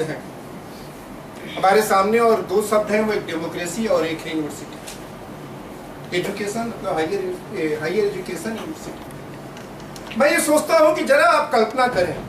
शब्द हैं हमारे सामने, और दो शब्द हैं, वो एक डेमोक्रेसी और एक है university, education, higher education university. मैं ये सोचता हूं कि जरा आप कल्पना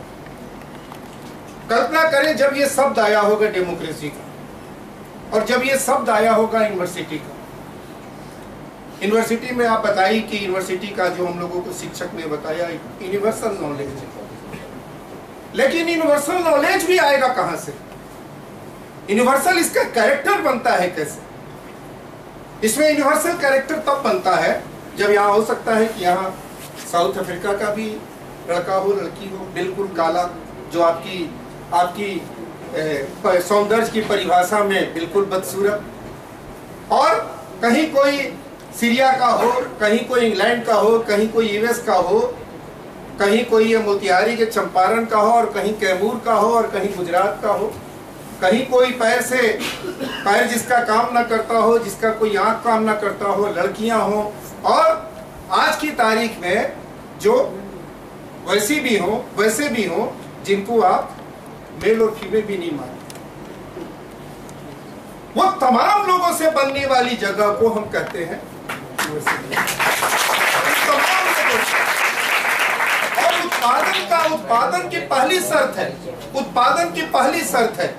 करें जब ये शब्द आया होगा डेमोक्रेसी का और जब ये शब्द आया होगा यूनिवर्सिटी का। यूनिवर्सिटी में आप बताइए कि यूनिवर्सिटी का जो हम लोगों को शिक्षक ने बताया यूनिवर्सल नॉलेज है, लेकिन यूनिवर्सल नॉलेज भी आएगा कहां से? यूनिवर्सल इसका कैरेक्टर बनता है कैसे? इसमें यूनिवर्सल कैरेक्टर तब बनता है जब यहाँ हो सकता है कि यहाँ साउथ अफ्रीका का भी लड़का हो, लड़की हो, बिल्कुल काला, जो आपकी सौंदर्य की परिभाषा में बिल्कुल बदसूरत, और कहीं कोई सीरिया का हो, कहीं कोई इंग्लैंड का हो, कहीं कोई यूएस का हो, कहीं कोई ये मोतिहारी के चंपारण का हो, और कहीं कैमूर का हो, और कहीं गुजरात का हो, कहीं कोई पैर जिसका काम ना करता हो, जिसका कोई आंख काम ना करता हो, लड़कियां हो, और आज की तारीख में जो वैसे भी हो जिनको आप मेल और फीमेल भी नहीं मानते, वो तमाम लोगों से बनने वाली जगह को हम कहते हैं यूनिवर्सिटी। और उत्पादन की पहली शर्त है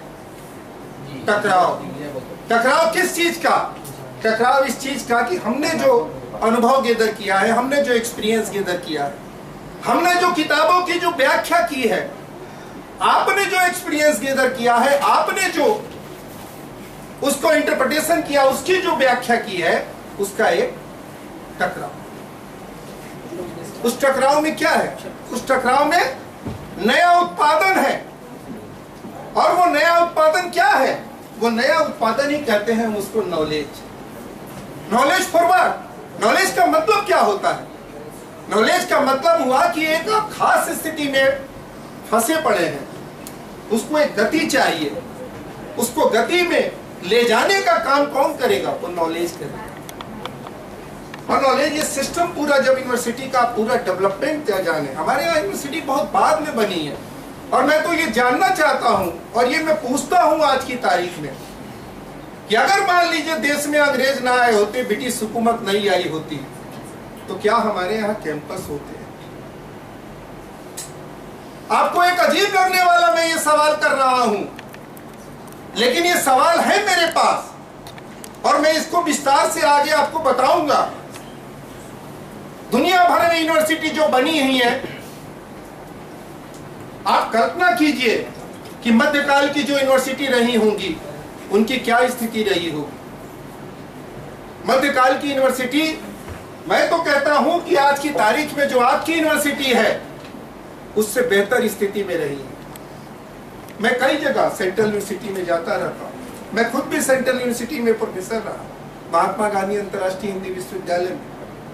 टकराव किस चीज का? टकराव इस चीज का कि हमने जो अनुभव गेदर किया है, हमने जो एक्सपीरियंस गेदर किया है, हमने जो किताबों की जो व्याख्या की है, आपने जो एक्सपीरियंस गेदर किया है, आपने जो उसको इंटरप्रिटेशन किया, उसकी जो व्याख्या की है, उसका एक टकराव। उस टकराव में क्या है? उस टकराव में नया उत्पादन है, और वो नया उत्पादन क्या है? वो नया उत्पादन ही कहते हैं उसको नॉलेज फॉरवर्ड। नॉलेज का मतलब क्या होता है? नॉलेज का मतलब हुआ कि एक खास स्थिति में फंसे पड़े हैं, उसको एक गति चाहिए, उसको गति में ले जाने का काम कौन करेगा? वो नॉलेज करेगा। और नॉलेज ये सिस्टम पूरा, जब यूनिवर्सिटी का पूरा डेवलपमेंट जाने, हमारे यहाँ यूनिवर्सिटी बहुत बाद में बनी है, और मैं तो ये जानना चाहता हूं, और ये मैं पूछता हूं आज की तारीख में, कि अगर मान लीजिए देश में अंग्रेज ना आए होते, ब्रिटिश हुकूमत नहीं आई होती, तो क्या हमारे यहाँ कैंपस होते हैं? आपको एक अजीब लगने वाला मैं ये सवाल कर रहा हूं, लेकिन ये सवाल है मेरे पास, और मैं इसको विस्तार से आगे आपको बताऊंगा। दुनिया भर में यूनिवर्सिटी जो बनी हुई है, आप कल्पना कीजिए कि मध्यकाल की जो यूनिवर्सिटी रही होंगी, उनकी क्या स्थिति रही होगी। मध्यकाल की यूनिवर्सिटी, मैं तो कहता हूं कि आज की तारीख में जो आपकी यूनिवर्सिटी है, उससे बेहतर स्थिति में रही है। मैं कई जगह सेंट्रल यूनिवर्सिटी में जाता रहता हूं, मैं खुद भी सेंट्रल यूनिवर्सिटी में प्रोफेसर रहा, महात्मा गांधी अंतर्राष्ट्रीय हिंदी विश्वविद्यालय में,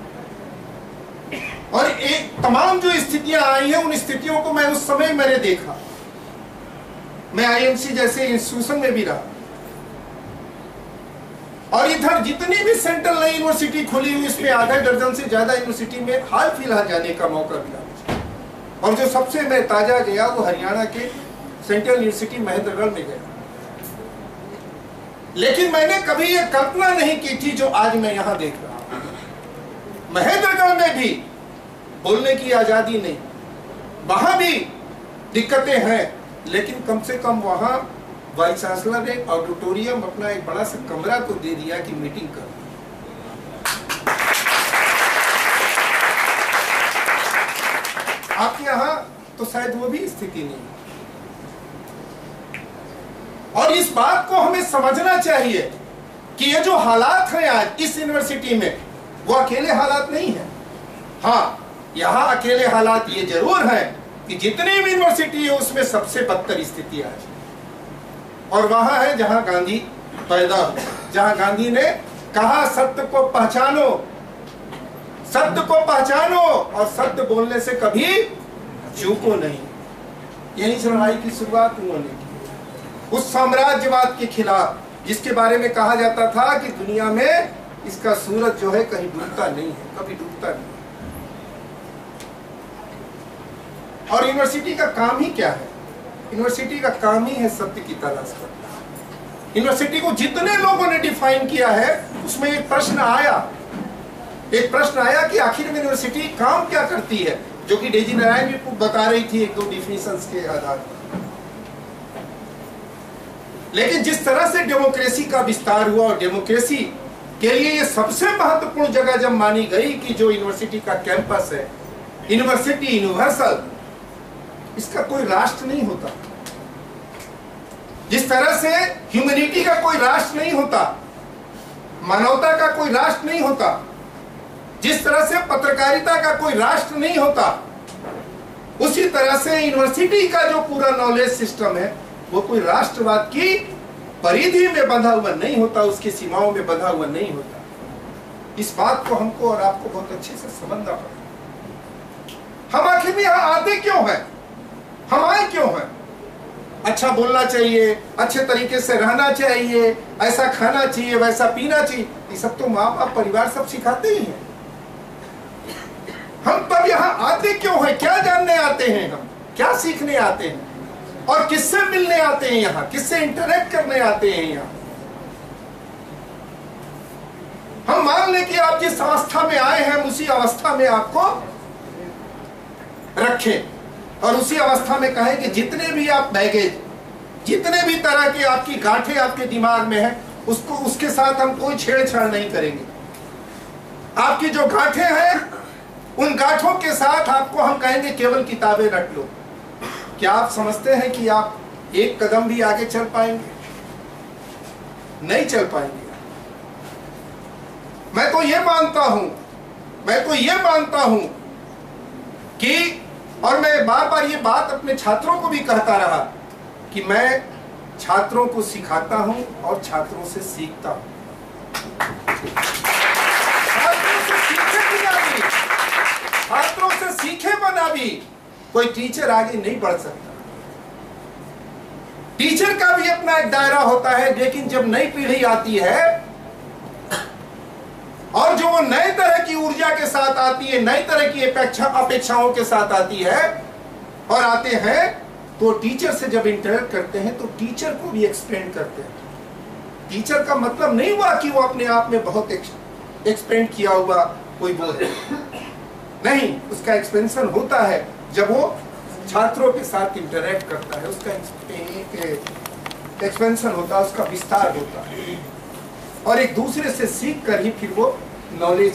और एक तमाम जो स्थितियां आई हैं, उन स्थितियों को मैं उस समय मैंने देखा। मैं आईएमसी जैसे इंस्टीट्यूशन में भी रहा, और इधर जितनी भी सेंट्रल नई यूनिवर्सिटी खुली हुई, इसमें आधा दर्जन से ज्यादा यूनिवर्सिटी में हाल फिलहाल जाने का मौका मिला, और जो सबसे मैं ताजा गया वो हरियाणा के सेंट्रल यूनिवर्सिटी महेंद्रगढ़ में गया। लेकिन मैंने कभी ये कल्पना नहीं की थी जो आज मैं यहां देख रहा हूं। महेंद्रगढ़ में भी बोलने की आजादी नहीं, वहां भी दिक्कतें हैं, लेकिन कम से कम वहां वाइस चांसलर ने ऑडिटोरियम, अपना एक बड़ा सा कमरा को दे दिया कि मीटिंग करो। आपके यहां तो शायद वो भी स्थिति नहीं। और इस बात को हमें समझना चाहिए कि ये जो हालात हैं आज इस यूनिवर्सिटी में, वो अकेले हालात नहीं है। हाँ, यहाँ अकेले हालात ये जरूर है कि जितनी भी यूनिवर्सिटी है उसमें सबसे बदतर स्थिति आज, और वहां है जहां गांधी पैदा हुआ, जहां गांधी ने कहा सत्य को पहचानो, सत्य को पहचानो, और सत्य बोलने से कभी चूको नहीं। यही से लड़ाई की शुरुआत उन्होंने की, उस साम्राज्यवाद के खिलाफ, जिसके बारे में कहा जाता था कि दुनिया में इसका सूरज जो है कहीं डूबता नहीं है, कभी डूबता नहीं। और यूनिवर्सिटी का काम ही क्या है? यूनिवर्सिटी का काम ही है सत्य की तलाश करना। यूनिवर्सिटी को जितने लोगों ने डिफाइन किया है उसमें एक प्रश्न आया कि आखिर में यूनिवर्सिटी काम क्या करती है, जो कि डेजी नारायण भी बता रही थी एक दो डिफिनेशंस के आधार पर। लेकिन जिस तरह से डेमोक्रेसी का विस्तार हुआ और डेमोक्रेसी के लिए ये सबसे महत्वपूर्ण जगह जब मानी गई कि जो यूनिवर्सिटी का कैंपस है, यूनिवर्सिटी यूनिवर्सल, इसका कोई राष्ट्र नहीं होता। जिस तरह से ह्यूमैनिटी का कोई राष्ट्र नहीं होता, मानवता का कोई राष्ट्र नहीं होता, जिस तरह से पत्रकारिता का कोई राष्ट्र नहीं होता, उसी तरह से यूनिवर्सिटी का जो पूरा नॉलेज सिस्टम है वो कोई राष्ट्रवाद की परिधि में बंधा हुआ नहीं होता, उसकी सीमाओं में बंधा हुआ नहीं होता। इस बात को हमको और आपको बहुत अच्छे से समझना पड़ेगा। हम आखिर में यहां आते क्यों हैं, हम आए क्यों हैं? अच्छा बोलना चाहिए, अच्छे तरीके से रहना चाहिए, ऐसा खाना चाहिए, वैसा पीना चाहिए, ये सब तो माँ बाप परिवार सब सिखाते ही हैं। हम तब यहाँ आते क्यों हैं? क्या जानने आते हैं? हम क्या सीखने आते हैं? और किससे मिलने आते हैं? यहाँ किससे इंटरेक्ट करने आते हैं? यहाँ हम मान लें कि आप जिस अवस्था में आए हैं उसी अवस्था में आपको रखें और उसी अवस्था में कहें कि जितने भी आप बैगेज, जितने भी तरह की आपकी गांठें आपके दिमाग में है, उसको उसके साथ हम कोई छेड़छाड़ नहीं करेंगे। आपकी जो गांठें हैं उन गांठों के साथ आपको हम कहेंगे केवल किताबें रट लो। क्या आप समझते हैं कि आप एक कदम भी आगे चल पाएंगे? नहीं चल पाएंगे। मैं तो ये मानता हूं कि, और मैं बार बार ये बात अपने छात्रों को भी कहता रहा कि मैं छात्रों को सिखाता हूं और छात्रों से सीखता हूं। छात्रों से सीखे बना भी कोई टीचर आगे नहीं बढ़ सकता। टीचर का भी अपना एक दायरा होता है, लेकिन जब नई पीढ़ी आती है और जो वो नए तरह की ऊर्जा के साथ आती है, नई तरह की अपेक्षाओं के साथ आती है और आते हैं, तो टीचर से जब इंटरेक्ट करते हैं तो टीचर को भी एक्सपेंड करते हैं। टीचर का मतलब नहीं हुआ कि वो अपने आप में बहुत एक्सपेंड किया हुआ कोई वो है, नहीं, उसका एक्सपेंशन होता है जब वो छात्रों के साथ इंटरेक्ट करता है, उसका एक्सपेंशन होता है, उसका विस्तार होता है और एक दूसरे से सीख कर ही फिर वो नॉलेज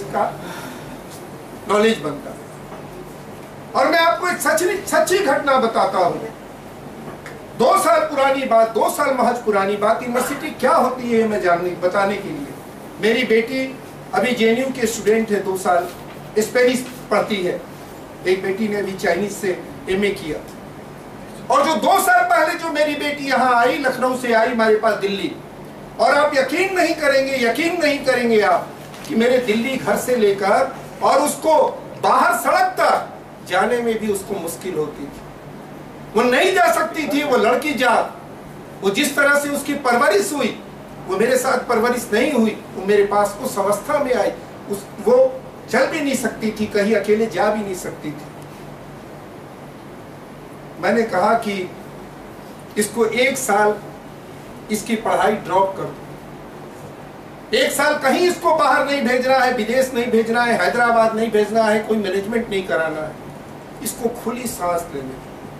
बनता है। और मैं आपको एक सच्ची घटना बताता हूं। 2 साल पुरानी बात, 2 साल महज पुरानी बात। यूनिवर्सिटी क्या होती है मैं बताने के लिए। मेरी बेटी अभी जेएनयू के स्टूडेंट है, 2 साल स्पेनिश पढ़ती है। एक बेटी ने अभी चाइनीज से एमए किया। और जो 2 साल पहले जो मेरी बेटी यहाँ आई, लखनऊ से आई हमारे पास दिल्ली, और आप यकीन नहीं करेंगे आप कि मेरे दिल्ली घर से लेकर और उसको बाहर सड़क तक जाने में भी उसको मुश्किल होती थी। वो नहीं जा सकती थी, वो लड़की जात, वो जिस तरह से उसकी परवरिश हुई, वो मेरे साथ परवरिश नहीं हुई। वो मेरे पास उस अवस्था में आई, वो चल भी नहीं सकती थी, कहीं अकेले जा भी नहीं सकती थी। मैंने कहा कि इसको 1 साल इसकी पढ़ाई ड्रॉप कर दो। 1 साल कहीं इसको बाहर नहीं भेजना है, विदेश नहीं भेजना है, हैदराबाद नहीं भेजना है, कोई मैनेजमेंट नहीं कराना है, इसको खुली सांस लेने।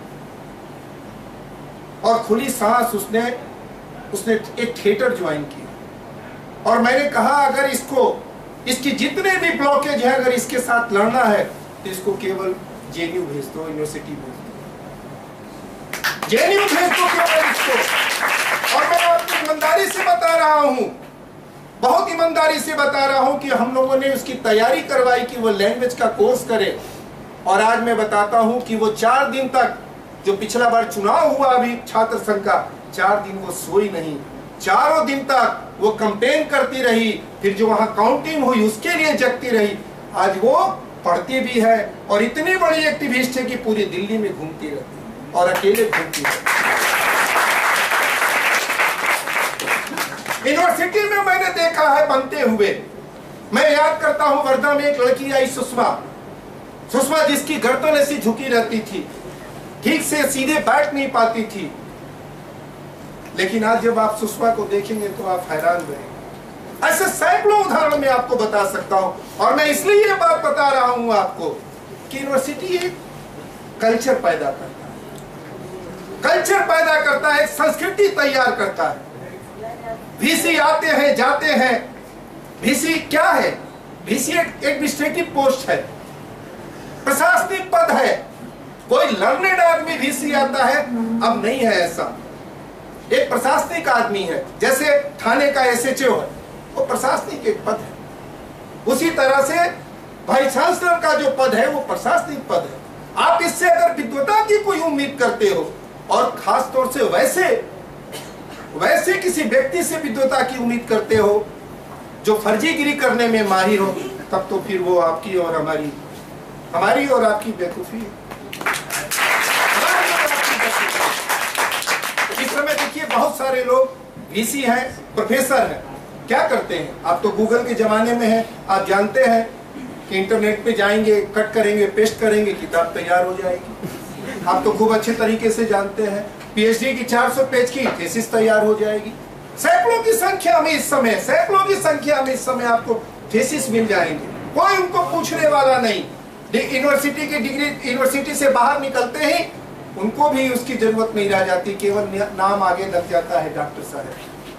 और खुली सांस उसने एक थिएटर ज्वाइन किया। और मैंने कहा अगर इसकी जितने भी ब्लॉकेज है, अगर इसके साथ लड़ना है तो इसको केवल जेएनयू भेज दो, यूनिवर्सिटी भेज दो, जेएनयू भेज दो केवल इसको। और मैं आपको ईमानदारी से बता रहा हूं, बहुत ईमानदारी से बता रहा हूं कि हम लोगों ने उसकी तैयारी करवाई कि वो लैंग्वेज का कोर्स करे। और आज मैं बताता हूं कि वो 4 दिन तक, जो पिछला बार चुनाव हुआ अभी छात्र संघ का, 4 दिन वो सोई नहीं, 4 दिन तक वो कैंपेन करती रही, फिर जो वहां काउंटिंग हुई उसके लिए जगती रही। आज वो पढ़ती भी है और इतनी बड़ी एक्टिविस्ट है कि पूरी दिल्ली में घूमती रहती है और अकेले घूमती है। यूनिवर्सिटी में मैंने देखा है बनते हुए। मैं याद करता हूं वर्धा में एक लड़की आई, सुषमा, जिसकी गर्दन ऐसी झुकी रहती थी। ठीक से सीधे बैठ नहीं पाती थी। लेकिन आज जब आप सुषमा को देखेंगे तो आप हैरान रहेंगे। ऐसे सैकड़ों उदाहरण मैं आपको बता सकता हूं, और मैं इसलिए ये बात बता रहा हूं आपको कि यूनिवर्सिटी एक कल्चर पैदा करता है, कल्चर पैदा करता है, एक संस्कृति तैयार करता है। वीसी आते हैं जाते हैं। वीसी क्या है? वीसी एडमिनिस्ट्रेटिव पोस्ट है, प्रशासनिक पद है। कोई लर्नेड आदमी वीसी आता है, अब नहीं है ऐसा। एक प्रशासनिक आदमी है, जैसे थाने का एसएचओ है, वो प्रशासनिक एक पद है। उसी तरह से वाइस चांसलर का जो पद है वो प्रशासनिक पद है। आप इससे अगर विद्वता की कोई उम्मीद करते हो, और खास तौर से वैसे किसी व्यक्ति से विद्वता की उम्मीद करते हो जो फर्जीगिरी करने में माहिर हो, तब तो फिर वो आपकी और हमारी और आपकी बेवकूफी है। इस समय देखिए बहुत सारे लोग वीसी हैं, प्रोफेसर हैं, क्या करते हैं? आप तो गूगल के जमाने में हैं, आप जानते हैं कि इंटरनेट पे जाएंगे, कट करेंगे, पेस्ट करेंगे, किताब तैयार हो जाएगी। आप तो खूब अच्छे तरीके से जानते हैं, पीएचडी की 400 पेज की थीसिस तैयार हो जाएगी। सैकड़ों की संख्या में इस समय आपको थीसिस मिल जाएंगे, कोई उनको पूछने वाला नहीं। यूनिवर्सिटी की डिग्री, यूनिवर्सिटी से बाहर निकलते ही उनको भी उसकी जरूरत नहीं रह जाती, केवल नाम आगे लग जाता है डॉक्टर साहब।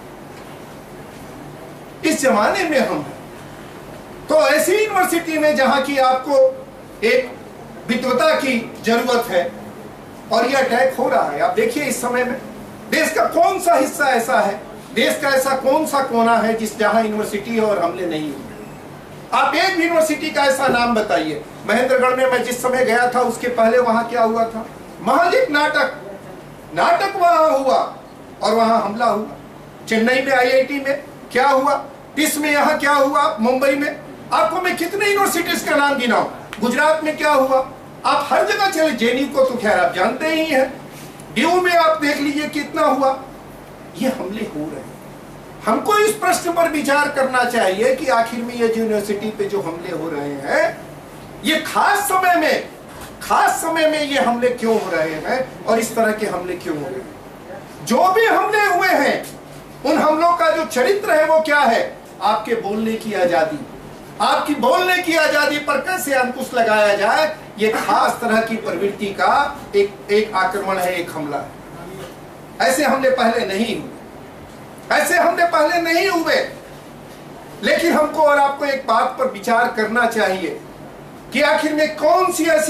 इस जमाने में हम हैं, तो ऐसी यूनिवर्सिटी में जहां की आपको एक विद्वता की जरूरत है, और यह अटैक हो रहा है। आप देखिए इस समय में देश का कौन सा हिस्सा ऐसा है, देश का ऐसा कौन सा कोना है जिस जहां यूनिवर्सिटी और हमले नहीं हुए? आप एक यूनिवर्सिटी का ऐसा नाम बताइए। महेंद्रगढ़ में मैं जिस समय गया था उसके पहले वहां क्या हुआ था? महज एक नाटक वहां हुआ और वहां हमला हुआ। चेन्नई में आईआईटी में क्या हुआ, इसमें यहाँ क्या हुआ, मुंबई में। आपको मैं कितने यूनिवर्सिटीज का नाम गिनाऊं? गुजरात में क्या हुआ? आप हर जगह चले, जेएनयू को तो खैर आप जानते ही हैं, डीयू में आप देख लीजिए कितना हुआ। ये हमले हो रहे हैं। हमको इस प्रश्न पर विचार करना चाहिए कि आखिर में ये यूनिवर्सिटी पे जो हमले हो रहे हैं, ये खास समय में ये हमले क्यों हो रहे हैं, और इस तरह के हमले क्यों हो रहे हैं? जो भी हमले हुए हैं, उन हमलों का जो चरित्र है वो क्या है? आपके बोलने की आजादी, आपकी बोलने की आजादी पर कैसे अंकुश लगाया जाए, ये खास तरह की प्रवृत्ति का एक आक्रमण है, एक हमला है। ऐसे हमले पहले नहीं हुए, लेकिन हमको और आपको एक बात पर विचार करना चाहिए कि आखिर में कौन सी ऐसी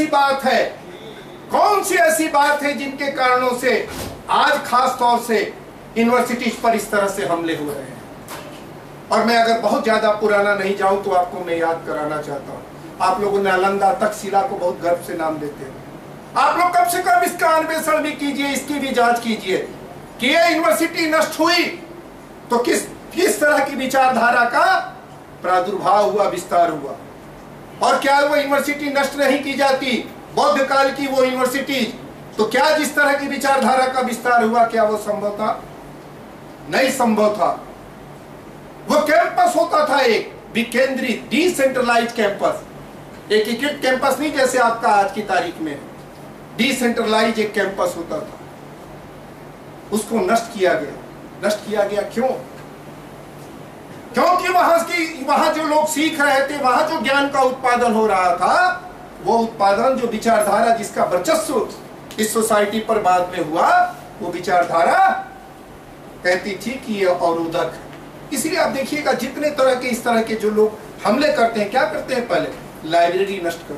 बात है जिनके कारणों से आज खास तौर से यूनिवर्सिटीज पर इस तरह से हमले हो रहे हैं। और मैं अगर बहुत ज्यादा पुराना नहीं जाऊं तो आपको मैं याद कराना चाहता हूं। आप लोगों नालंदा तक्षशिला को बहुत गर्व से नाम देते हैं। आप लोग कम से कम इसका अन्वेषण भी कीजिए, इसकी भी जांच कीजिए कि ये यूनिवर्सिटी नष्ट हुई तो किस तरह की विचारधारा का प्रादुर्भाव हुआ, विस्तार हुआ। और क्या वो यूनिवर्सिटी नष्ट नहीं की जाती, बौद्ध काल की वो यूनिवर्सिटी, तो क्या जिस तरह की विचारधारा का विस्तार हुआ, क्या वो संभव था? नहीं संभव था। वो कैंपस होता था एक विकेंद्रित, डिसेंट्रलाइज कैंपस, एकीकृत कैंपस नहीं जैसे आपका आज की तारीख में, डिसेंट्रलाइज एक कैंपस होता था। उसको नष्ट किया गया। क्यों? क्योंकि वहां जो लोग सीख रहे थे, वहां जो ज्ञान का उत्पादन हो रहा था, वो उत्पादन, जो विचारधारा जिसका वर्चस्व इस सोसाइटी पर बाद में हुआ, वो विचारधारा कहती थी कि ये अवरोधक है। इसलिए आप देखिएगा जितने तरह के इस तरह के जो लोग हमले करते हैं, क्या करते हैं? पहले लाइब्रेरी नष्ट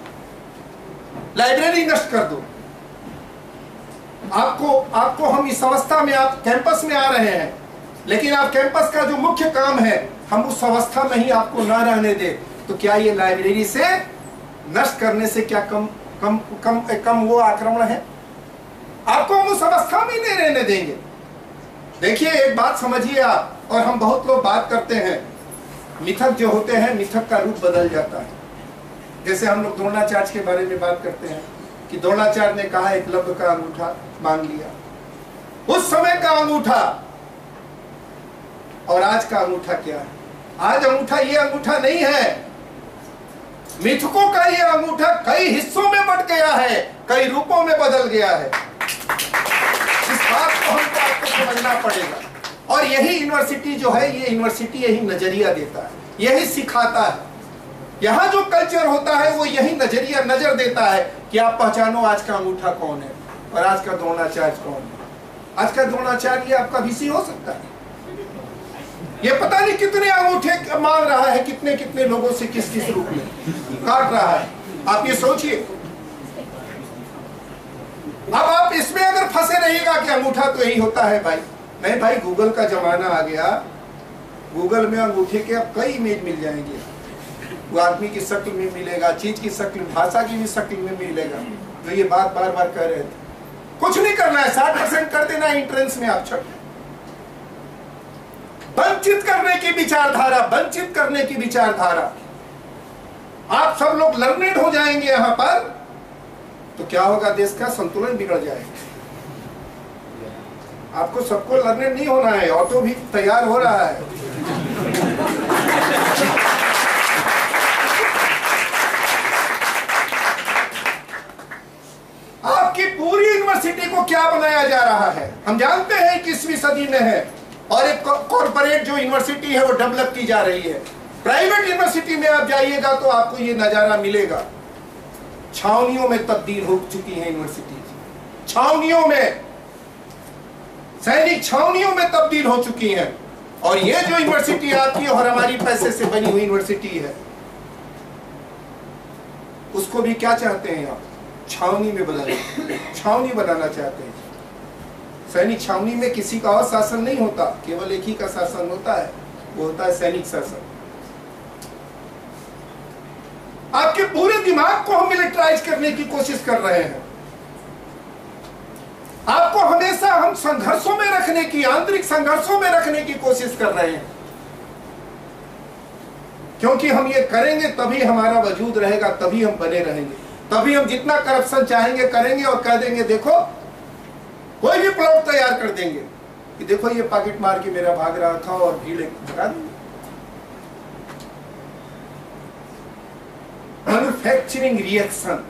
कर दो। आपको हम इस अवस्था में, आप कैंपस में आ रहे हैं, लेकिन आप कैंपस का जो मुख्य काम है हम उस अवस्था में ही आपको ना रहने दे, तो क्या ये लाइब्रेरी से नष्ट करने से क्या कम वो आक्रमण है? आपको हम उस अवस्था में नहीं रहने देंगे। देखिए एक बात समझिए आप, और हम बहुत लोग बात करते हैं, मिथक जो होते हैं, मिथक का रूप बदल जाता है। जैसे हम लोग द्रोणाचार्य के बारे में बात करते हैं कि द्रोणाचार्य ने कहा एकलव्य का अंगूठा मांग लिया। उस समय का अंगूठा और आज का अंगूठा क्या है? आज अंगूठा ये अंगूठा नहीं है। मिथकों का ये अंगूठा कई हिस्सों में बट गया है, कई रूपों में बदल गया है। इस बात को हमको आपको समझना पड़ेगा। और यही यूनिवर्सिटी जो है, ये यूनिवर्सिटी यही नजरिया देता है, यही सिखाता है। यहाँ जो कल्चर होता है वो यही नजरिया नजर देता है कि आप पहचानो आज का अंगूठा कौन है और आज का द्रोणाचार्य कौन है। आज का द्रोणाचार्य आपका वीसी हो सकता है। ये पता नहीं कितने अंगूठे मांग रहा है, कितने कितने लोगों से किस किस रूप में काट रहा है। आप ये सोचिए। अब आप इसमें अगर फंसे रहिएगा कि अंगूठा तो यही होता है भाई, नहीं भाई, गूगल का जमाना आ गया। गूगल में अंगूठे के अब कई इमेज मिल जाएंगे। वो आदमी की शक्ल में मिलेगा, चीज की शक्ल, भाषा की भी शक्ल में मिलेगा। जो ये बात बार बार कह रहे थे, कुछ नहीं करना है, 60% कर देना एंट्रेंस में आप छट। वंचित करने की विचारधारा, वंचित करने की विचारधारा। आप सब लोग लर्नेड हो जाएंगे यहां पर, तो क्या होगा, देश का संतुलन बिगड़ जाएगा। आपको सबको लर्नेड नहीं होना है, ऑटो भी तैयार हो रहा है। आपकी पूरी यूनिवर्सिटी को क्या बनाया जा रहा है, हम जानते हैं 21वीं सदी में है और एक कॉर्पोरेट जो यूनिवर्सिटी है वो डेवलप की जा रही है। प्राइवेट यूनिवर्सिटी में आप जाइएगा तो आपको ये नजारा मिलेगा। छावनियों में तब्दील हो चुकी है यूनिवर्सिटी, छावनियों में, सैनिक छावनियों में तब्दील हो चुकी है। और ये जो यूनिवर्सिटी आपकी और हमारी पैसे से बनी हुई यूनिवर्सिटी है, उसको भी क्या चाहते हैं आप, छावनी में बदलना, छावनी बनाना चाहते हैं। सैनिक छावनी में किसी का और शासन नहीं होता, केवल एक ही का शासन होता है, वो होता है सैनिक शासन। आपके पूरे दिमाग को हम मिलिटराइज करने की कोशिश कर रहे हैं। आपको हमेशा हम संघर्षों में रखने की, आंतरिक संघर्षों में रखने की कोशिश कर रहे हैं, क्योंकि हम ये करेंगे तभी हमारा वजूद रहेगा, तभी हम बने रहेंगे, तभी हम जितना करप्शन चाहेंगे करेंगे और कह देंगे, देखो कोई भी प्लॉट तैयार कर देंगे कि देखो ये पॉकेट मार के मेरा भाग रहा था और भीड़ भगा देंगे। मैन्युफैक्चरिंग रिएक्शन,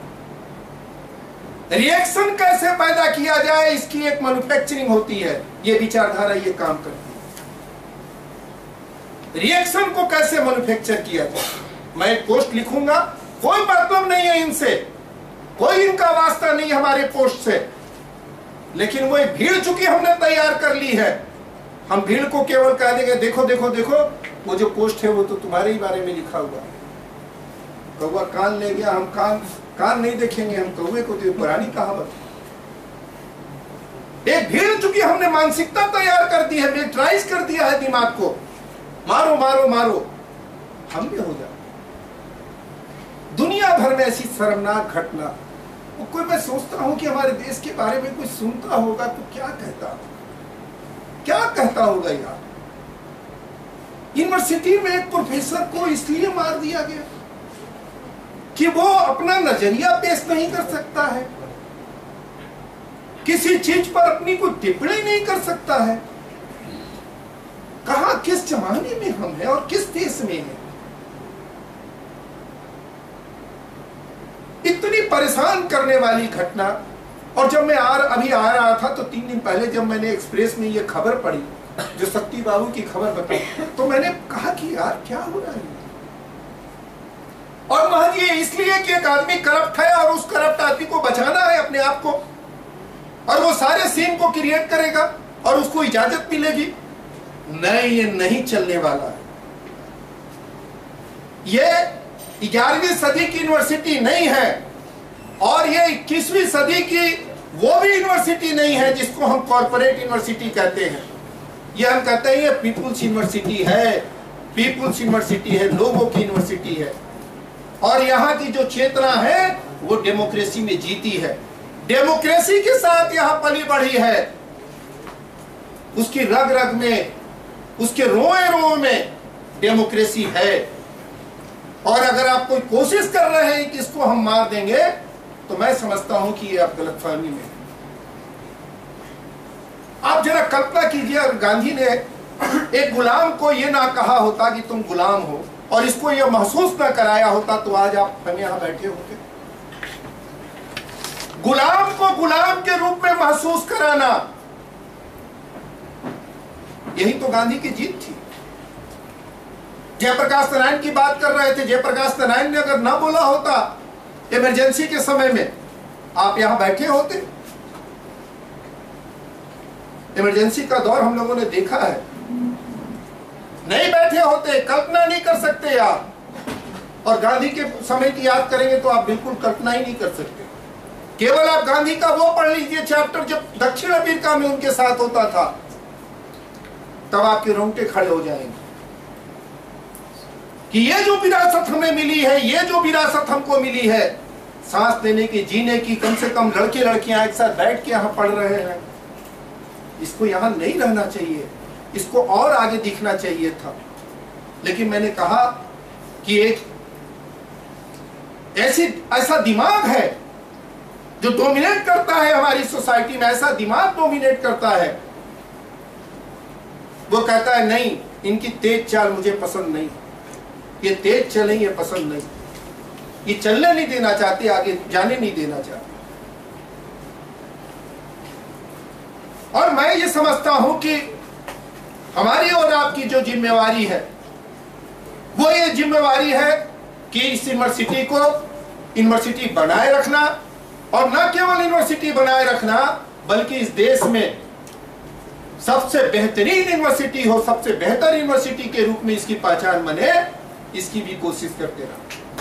रिएक्शन कैसे पैदा किया जाए, इसकी एक मैन्युफैक्चरिंग होती है। ये विचारधारा ये काम करती है। रिएक्शन को कैसे मैन्युफैक्चर किया जाए। मैं एक पोस्ट लिखूंगा, कोई मतलब नहीं है इनसे, कोई इनका वास्ता नहीं हमारे पोस्ट से, लेकिन वो भीड़ चूंकि हमने तैयार कर ली है, हम भीड़ को केवल कह देंगे, देखो देखो देखो वो जो पोस्ट है वो तो तुम्हारे ही बारे में लिखा हुआ है। कौवा कान ले गया, हम कान नहीं देखेंगे, हम कौवे को तो पुरानी कहावत। एक भीड़ चूंकि हमने मानसिकता तैयार कर दी है, मिलिटराइज कर दिया है दिमाग को, मारो मारो मारो, हम भी हो जाए। दुनिया भर में ऐसी शर्मनाक घटना, कोई मैं सोचता हूं कि हमारे देश के बारे में कुछ सुनता होगा तो क्या कहता होगा यार। यूनिवर्सिटी में एक प्रोफेसर को इसलिए मार दिया गया कि वो अपना नजरिया पेश नहीं कर सकता है, किसी चीज पर अपनी कोई टिप्पणी नहीं कर सकता है। कहां, किस जमाने में हम हैं और किस देश में हैं। इतनी परेशान करने वाली घटना। और जब मैं अभी आ रहा था तो 3 दिन पहले जब मैंने एक्सप्रेस में ये खबर पढ़ी, जो शक्ति बाबू की खबर बताई, तो मैंने कहा कि यार क्या हो रहा है। और महज ये इसलिए कि एक आदमी करप्ट है और उस करप्ट आदमी को बचाना है अपने आप को, और वो सारे सीन को क्रिएट करेगा और उसको इजाजत मिलेगी। नहीं, ये नहीं चलने वाला है। ये 11वीं सदी की यूनिवर्सिटी नहीं है और ये 21वीं सदी की वो भी यूनिवर्सिटी नहीं है जिसको हम कॉर्पोरेट यूनिवर्सिटी कहते हैं। ये हम कहते हैं ये पीपुल्स यूनिवर्सिटी है, पीपुल्स यूनिवर्सिटी है, लोगों की यूनिवर्सिटी है। और यहाँ की जो चेतना है वो डेमोक्रेसी में जीती है, डेमोक्रेसी के साथ यहाँ पली बढ़ी है। उसकी रग रग में, उसके रोए रोए में डेमोक्रेसी है। और अगर आप कोई कोशिश कर रहे हैं कि इसको हम मार देंगे, तो मैं समझता हूं कि ये आप गलतफहमी में। आप जरा कल्पना कीजिए, गांधी ने एक गुलाम को ये ना कहा होता कि तुम गुलाम हो, और इसको यह महसूस ना कराया होता तो आज आप हम यहां बैठे होते। गुलाम को गुलाम के रूप में महसूस कराना, यही तो गांधी की जीत थी। जयप्रकाश नारायण की बात कर रहे थे, जयप्रकाश नारायण ने अगर ना बोला होता इमरजेंसी के समय में, आप यहां बैठे होते। इमरजेंसी का दौर हम लोगों ने देखा है, नहीं बैठे होते, कल्पना नहीं कर सकते आप। और गांधी के समय की याद करेंगे तो आप बिल्कुल कल्पना ही नहीं कर सकते। केवल आप गांधी का वो पढ़ लीजिए चैप्टर जब दक्षिण अफ्रीका में उनके साथ होता था, तब आपके रोंगटे खड़े हो जाएंगे कि ये जो विरासत हमें मिली है, ये जो विरासत हमको मिली है, सांस लेने की, जीने की, कम से कम लड़के लड़कियां एक साथ बैठ के यहां पढ़ रहे हैं, इसको यहां नहीं रहना चाहिए, इसको और आगे दिखना चाहिए था। लेकिन मैंने कहा कि एक ऐसा दिमाग है जो डोमिनेट करता है हमारी सोसाइटी में, ऐसा दिमाग डोमिनेट करता है, वो कहता है नहीं, इनकी तेज चाल मुझे पसंद नहीं, ये तेज चले ये पसंद नहीं, ये चलने नहीं देना चाहते, आगे जाने नहीं देना चाहते। और मैं ये समझता हूं कि हमारी और आपकी जो जिम्मेवारी है, वो ये जिम्मेवारी है कि इस यूनिवर्सिटी को यूनिवर्सिटी बनाए रखना, और न केवल यूनिवर्सिटी बनाए रखना बल्कि इस देश में सबसे बेहतरीन यूनिवर्सिटी हो, सबसे बेहतर यूनिवर्सिटी के रूप में इसकी पहचान बने, इसकी भी कोशिश करते रहो।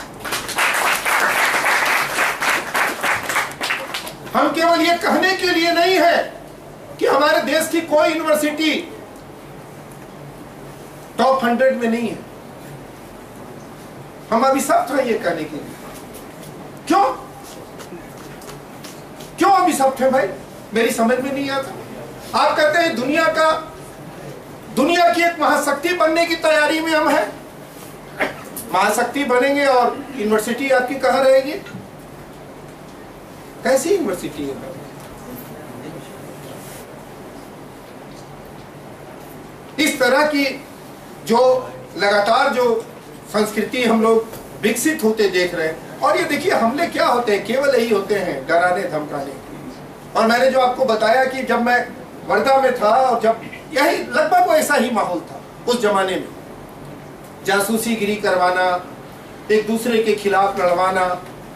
हम केवल ये कहने के लिए नहीं है कि हमारे देश की कोई यूनिवर्सिटी टॉप 100 में नहीं है, हम अभी सब थे ये कहने के लिए। क्यों क्यों अभी सब थे भाई, मेरी समझ में नहीं आता। आप कहते हैं दुनिया की एक महाशक्ति बनने की तैयारी में हम हैं, महाशक्ति बनेंगे और यूनिवर्सिटी आपकी कहां रहेगी? कैसी यूनिवर्सिटी है? इस तरह की जो लगातार जो संस्कृति हम लोग विकसित होते देख रहे हैं। और ये देखिए हमले क्या होते हैं, केवल यही होते हैं, डराने धमकाने। और मैंने जो आपको बताया कि जब मैं वर्धा में था और जब यही लगभग वैसा ही माहौल था उस जमाने में, जासूसी गिरी करवाना, एक दूसरे के खिलाफ लड़वाना,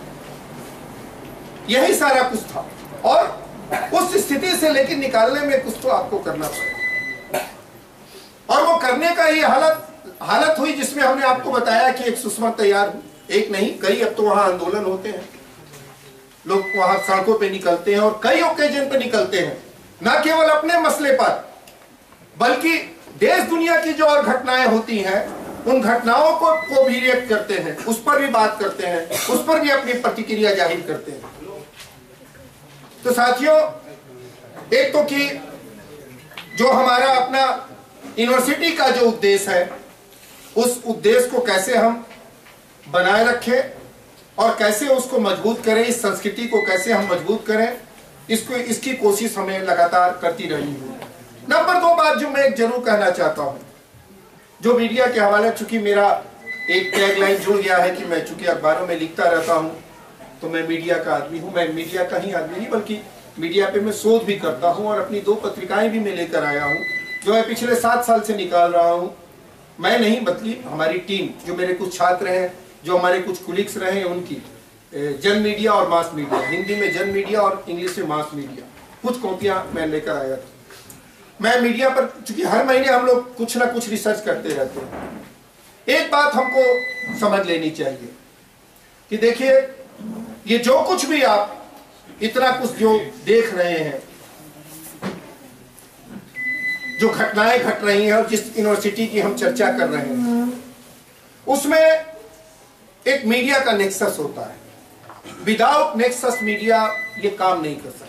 यही सारा कुछ था। और उस स्थिति से लेकिन निकालने में कुछ तो आपको करना पड़ेगा, और वो करने का ये हालत हुई जिसमें हमने आपको बताया कि एक सुषमा तैयार, एक नहीं कई, अब तो वहां आंदोलन होते हैं, लोग वहां सड़कों पे निकलते हैं और कई ओकेजन पे निकलते हैं, न केवल अपने मसले पर बल्कि देश दुनिया की जो और घटनाएं होती हैं उन घटनाओं को भी रिएक्ट करते हैं, उस पर भी बात करते हैं, उस पर भी अपनी प्रतिक्रिया जाहिर करते हैं। तो साथियों, एक तो कि जो हमारा अपना यूनिवर्सिटी का जो उद्देश्य है, उस उद्देश्य को कैसे हम बनाए रखें और कैसे उसको मजबूत करें, इस संस्कृति को कैसे हम मजबूत करें, इसकी कोशिश हमें लगातार करती रही है। नंबर 2 बात जो मैं एक जरूर कहना चाहता हूं, जो मीडिया के हवाले, चूंकि मेरा एक टैगलाइन जुड़ गया है कि मैं चूंकि अखबारों में लिखता रहता हूं तो मैं मीडिया का आदमी हूं। मैं मीडिया का ही आदमी नहीं बल्कि मीडिया पे मैं शोध भी करता हूं और अपनी 2 पत्रिकाएं भी मैं लेकर आया हूं जो मैं पिछले 7 साल से निकाल रहा हूं। मैं नहीं बल्कि हमारी टीम, जो मेरे कुछ छात्र हैं, जो हमारे कुछ कुलीग्स रहे हैं, उनकी जन मीडिया और मास मीडिया, हिंदी में जन मीडिया और इंग्लिश में मास मीडिया, कुछ कॉपियां मैं लेकर आया था। मैं मीडिया पर चूंकि हर महीने हम लोग कुछ ना कुछ रिसर्च करते रहते हैं। एक बात हमको समझ लेनी चाहिए कि देखिए, ये जो कुछ भी आप इतना कुछ जो देख रहे हैं, जो घटनाएं घट रही हैं और जिस यूनिवर्सिटी की हम चर्चा कर रहे हैं, उसमें एक मीडिया का नेक्सस होता है। विदाउट नेक्सस मीडिया ये काम नहीं कर सकता।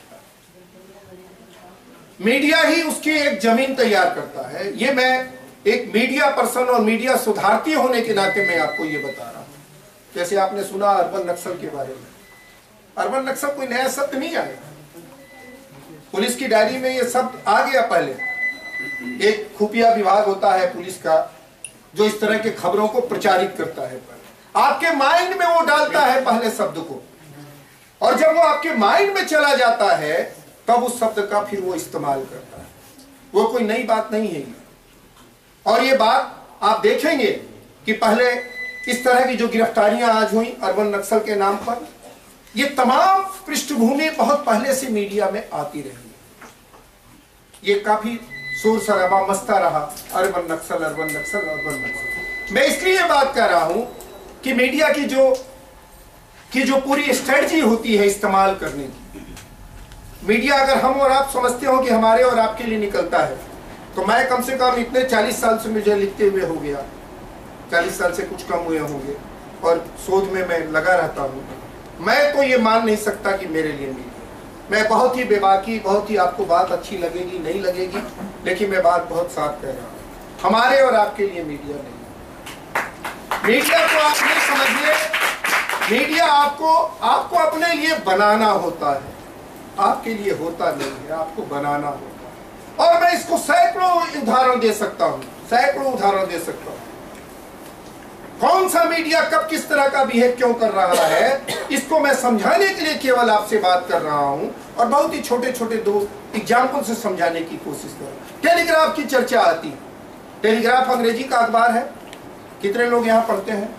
मीडिया ही उसकी एक जमीन तैयार करता है। ये मैं एक मीडिया पर्सन और मीडिया सुधारती होने के नाते मैं आपको ये बता रहा हूं। जैसे आपने सुना अर्बन नक्सल के बारे में, अर्बन नक्सल कोई नया शब्द नहीं आया, पुलिस की डायरी में ये शब्द आ गया पहले। एक खुफिया विभाग होता है पुलिस का जो इस तरह के खबरों को प्रचारित करता है। आपके माइंड में वो डालता है पहले शब्द को, और जब वो आपके माइंड में चला जाता है तब उस शब्द का फिर वो इस्तेमाल करता है। वो कोई नई बात नहीं है। और ये बात आप देखेंगे कि पहले इस तरह की जो गिरफ्तारियां आज हुई अर्बन नक्सल के नाम पर, ये तमाम पृष्ठभूमि बहुत पहले से मीडिया में आती रही। ये काफी शोर शराबा मचता रहा, urban Naxal urban Naxal urban Naxal. मैं इसलिए बात कर रहा हूं कि मीडिया की जो पूरी स्ट्रेटजी होती है इस्तेमाल करने की, मीडिया अगर हम और आप समझते हो कि हमारे और आपके लिए निकलता है, तो मैं कम से कम इतने 40 साल से मुझे लिखते हुए हो गया, 40 साल से कुछ कम हुए होंगे, और शोध में मैं लगा रहता हूँ। मैं तो ये मान नहीं सकता कि मेरे लिए मीडिया, मैं बहुत ही बेबाकी, बहुत ही आपको बात अच्छी लगेगी नहीं लगेगी, लेकिन मैं बात बहुत साफ कह रहा हूँ, हमारे और आपके लिए मीडिया नहीं। मीडिया को आप ये समझिए, मीडिया आपको अपने लिए बनाना होता है, आपके लिए होता नहीं है, आपको बनाना होता है। और मैं इसको सैकड़ों उदाहरण दे सकता हूं, सैकड़ों उदाहरण दे सकता हूं। कौन सा मीडिया कब किस तरह का बिहेव क्यों कर रहा है, इसको मैं समझाने के लिए केवल आपसे बात कर रहा हूं, और बहुत ही छोटे छोटे 2 एग्जाम्पल से समझाने की कोशिश कर रहा हूं। टेलीग्राफ की चर्चा आती है। टेलीग्राफ अंग्रेजी का अखबार है। कितने लोग यहां पढ़ते हैं?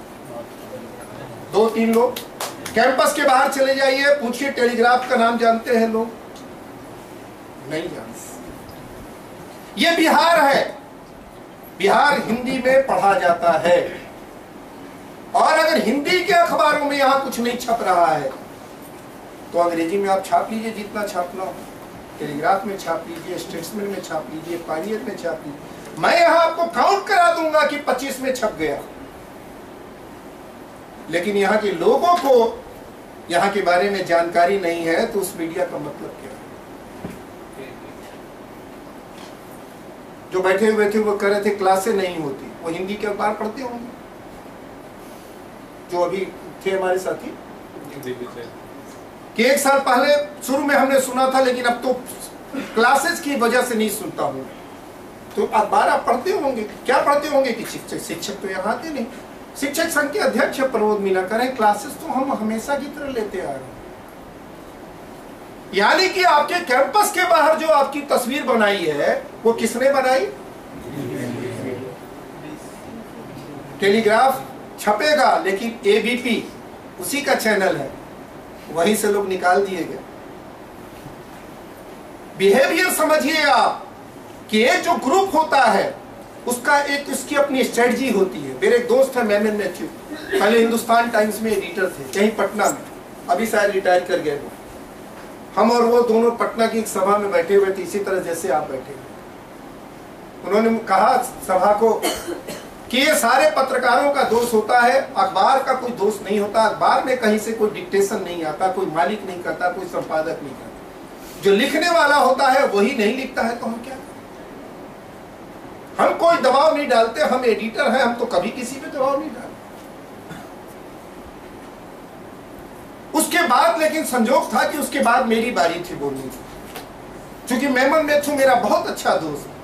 2-3 लोग। कैंपस के बाहर चले जाइए, पूछिए टेलीग्राफ का नाम जानते हैं लोग? नहीं जानते। ये बिहार है, बिहार हिंदी में पढ़ा जाता है, और अगर हिंदी के अखबारों में यहां कुछ नहीं छप रहा है तो अंग्रेजी में आप छाप लीजिए जितना छापना हो, टेलीग्राफ में छाप लीजिए, स्टेट्समैन में छाप लीजिए, पायनियर में छाप लीजिए। मैं यहां आपको काउंट करा दूंगा कि 25 में छप गया, लेकिन यहाँ के लोगों को यहाँ के बारे में जानकारी नहीं है, तो उस मीडिया का मतलब क्या है? जो बैठे हुए थे वो कह रहे थे क्लासें नहीं होती, वो हिंदी के अखबार पढ़ते होंगे जो अभी थे हमारे साथी, कि 1 साल पहले शुरू में हमने सुना था, लेकिन अब तो क्लासेस की वजह से नहीं सुनता हूं। तो अखबार आप पढ़ते होंगे, क्या पढ़ते होंगे कि शिक्षक तो यहाँ आते नहीं। शिक्षक संघ के अध्यक्ष प्रमोद मीना करें, क्लासेस तो हम हमेशा की तरह लेते आ रहे हैं। यानी कि आपके कैंपस के बाहर जो आपकी तस्वीर बनाई है वो किसने बनाई? टेलीग्राफ छपेगा, लेकिन एबीपी उसी का चैनल है, वहीं से लोग निकाल दिए गए। बिहेवियर समझिए आप कि ये जो ग्रुप होता है उसका एक उसकी अपनी स्ट्रेटजी होती है। मेरे एक दोस्त है मेमन मैथ्यू, पहले हिंदुस्तान टाइम्स में एडिटर थे यहीं पटना में, अभी शायद रिटायर कर गए वो। हम और वो दोनों पटना की एक सभा में बैठे हुए थे, इसी तरह जैसे आप बैठे हुए। उन्होंने कहा सभा को कि ये सारे पत्रकारों का दोष होता है, अखबार का कोई दोष नहीं होता। अखबार में कहीं से कोई डिक्टेशन नहीं आता, कोई मालिक नहीं करता, कोई संपादक नहीं करता, जो लिखने वाला होता है वही नहीं लिखता है। तो हम क्या करें? हम कोई दबाव नहीं डालते, हम एडिटर हैं, हम तो कभी किसी पे दबाव नहीं डालते। उसके बाद लेकिन संजोग था कि उसके बाद मेरी बारी थी बोलने की, क्योंकि मेमन मैथ्यू मेरा बहुत अच्छा दोस्त है।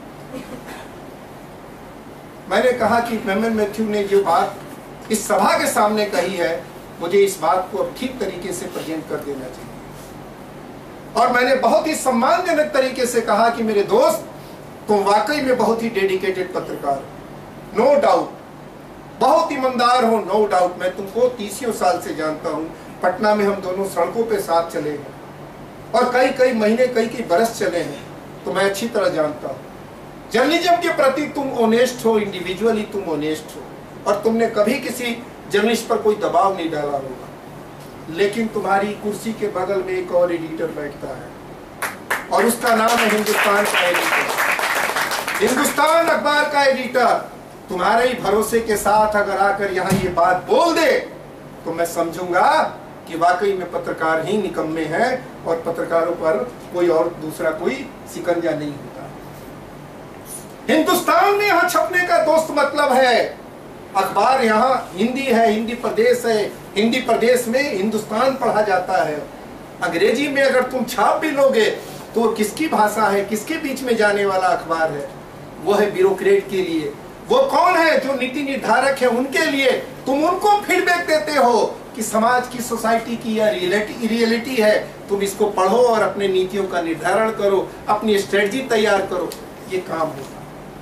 मैंने कहा कि मेमन मैथ्यू ने जो बात इस सभा के सामने कही है, मुझे इस बात को अब ठीक तरीके से प्रेजेंट कर देना चाहिए। और मैंने बहुत ही सम्मानजनक तरीके से कहा कि मेरे दोस्त, तुम वाकई में बहुत ही डेडिकेटेड पत्रकार हो, नो डाउट, बहुत ईमानदार हो, नो डाउट। मैं तुमको 30 साल से जानता हूं, पटना में हम दोनों सड़कों पे साथ चले हैं, और कई महीने कई बरस चले हैं, तो मैं अच्छी तरह जानता हूं। जर्नलिज्म के प्रति तुम ऑनेस्ट हो, इंडिविजुअली तुम ऑनेस्ट हो, और तुमने कभी किसी जर्नलिस्ट पर कोई दबाव नहीं डाला होगा। लेकिन तुम्हारी कुर्सी के बगल में एक और एडिटर बैठता है, और उसका नाम है हिंदुस्तान का एडिटर, हिंदुस्तान अखबार का एडिटर। तुम्हारे ही भरोसे के साथ अगर आकर यहाँ ये बात बोल दे, तो मैं समझूंगा कि वाकई में पत्रकार ही निकम्मे हैं, और पत्रकारों पर कोई और दूसरा कोई शिकंजा नहीं होता। हिंदुस्तान में यहाँ छपने का दोस्त मतलब है, अखबार यहाँ हिंदी है, हिंदी प्रदेश है, हिंदी प्रदेश में हिंदुस्तान पढ़ा जाता है। अंग्रेजी में अगर तुम छाप भी लोगे तो किसकी भाषा है, किसके बीच में जाने वाला अखबार है? वो है ब्यूरोक्रेट के लिए, वो कौन है जो नीति निर्धारक है, उनके लिए तुम उनको फीडबैक देते हो कि समाज की, सोसाइटी की यह रियलिटी है, तुम इसको पढ़ो और अपने नीतियों का निर्धारण करो, अपनी स्ट्रेटजी तैयार करो, ये काम होगा।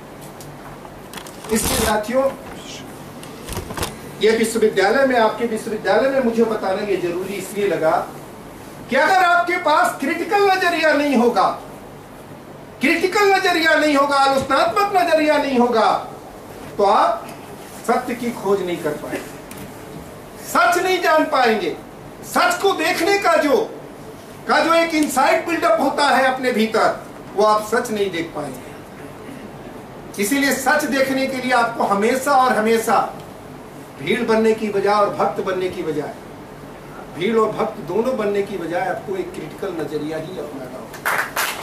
इसके साथियों, ये विश्वविद्यालय में, आपके विश्वविद्यालय में मुझे बताना ये जरूरी इसलिए लगा कि अगर आपके पास क्रिटिकल नजरिया नहीं होगा, क्रिटिकल नजरिया नहीं होगा, आलोचनात्मक नजरिया नहीं होगा, तो आप सत्य की खोज नहीं कर पाएंगे, सच नहीं जान पाएंगे। सच को देखने का जो एक इनसाइट बिल्डअप होता है अपने भीतर, वो आप सच नहीं देख पाएंगे। इसीलिए सच देखने के लिए आपको हमेशा और हमेशा भीड़ बनने की बजाय और भक्त बनने की बजाय, भीड़ और भक्त दोनों बनने की बजाय आपको एक क्रिटिकल नजरिया ही अपनाना होगा।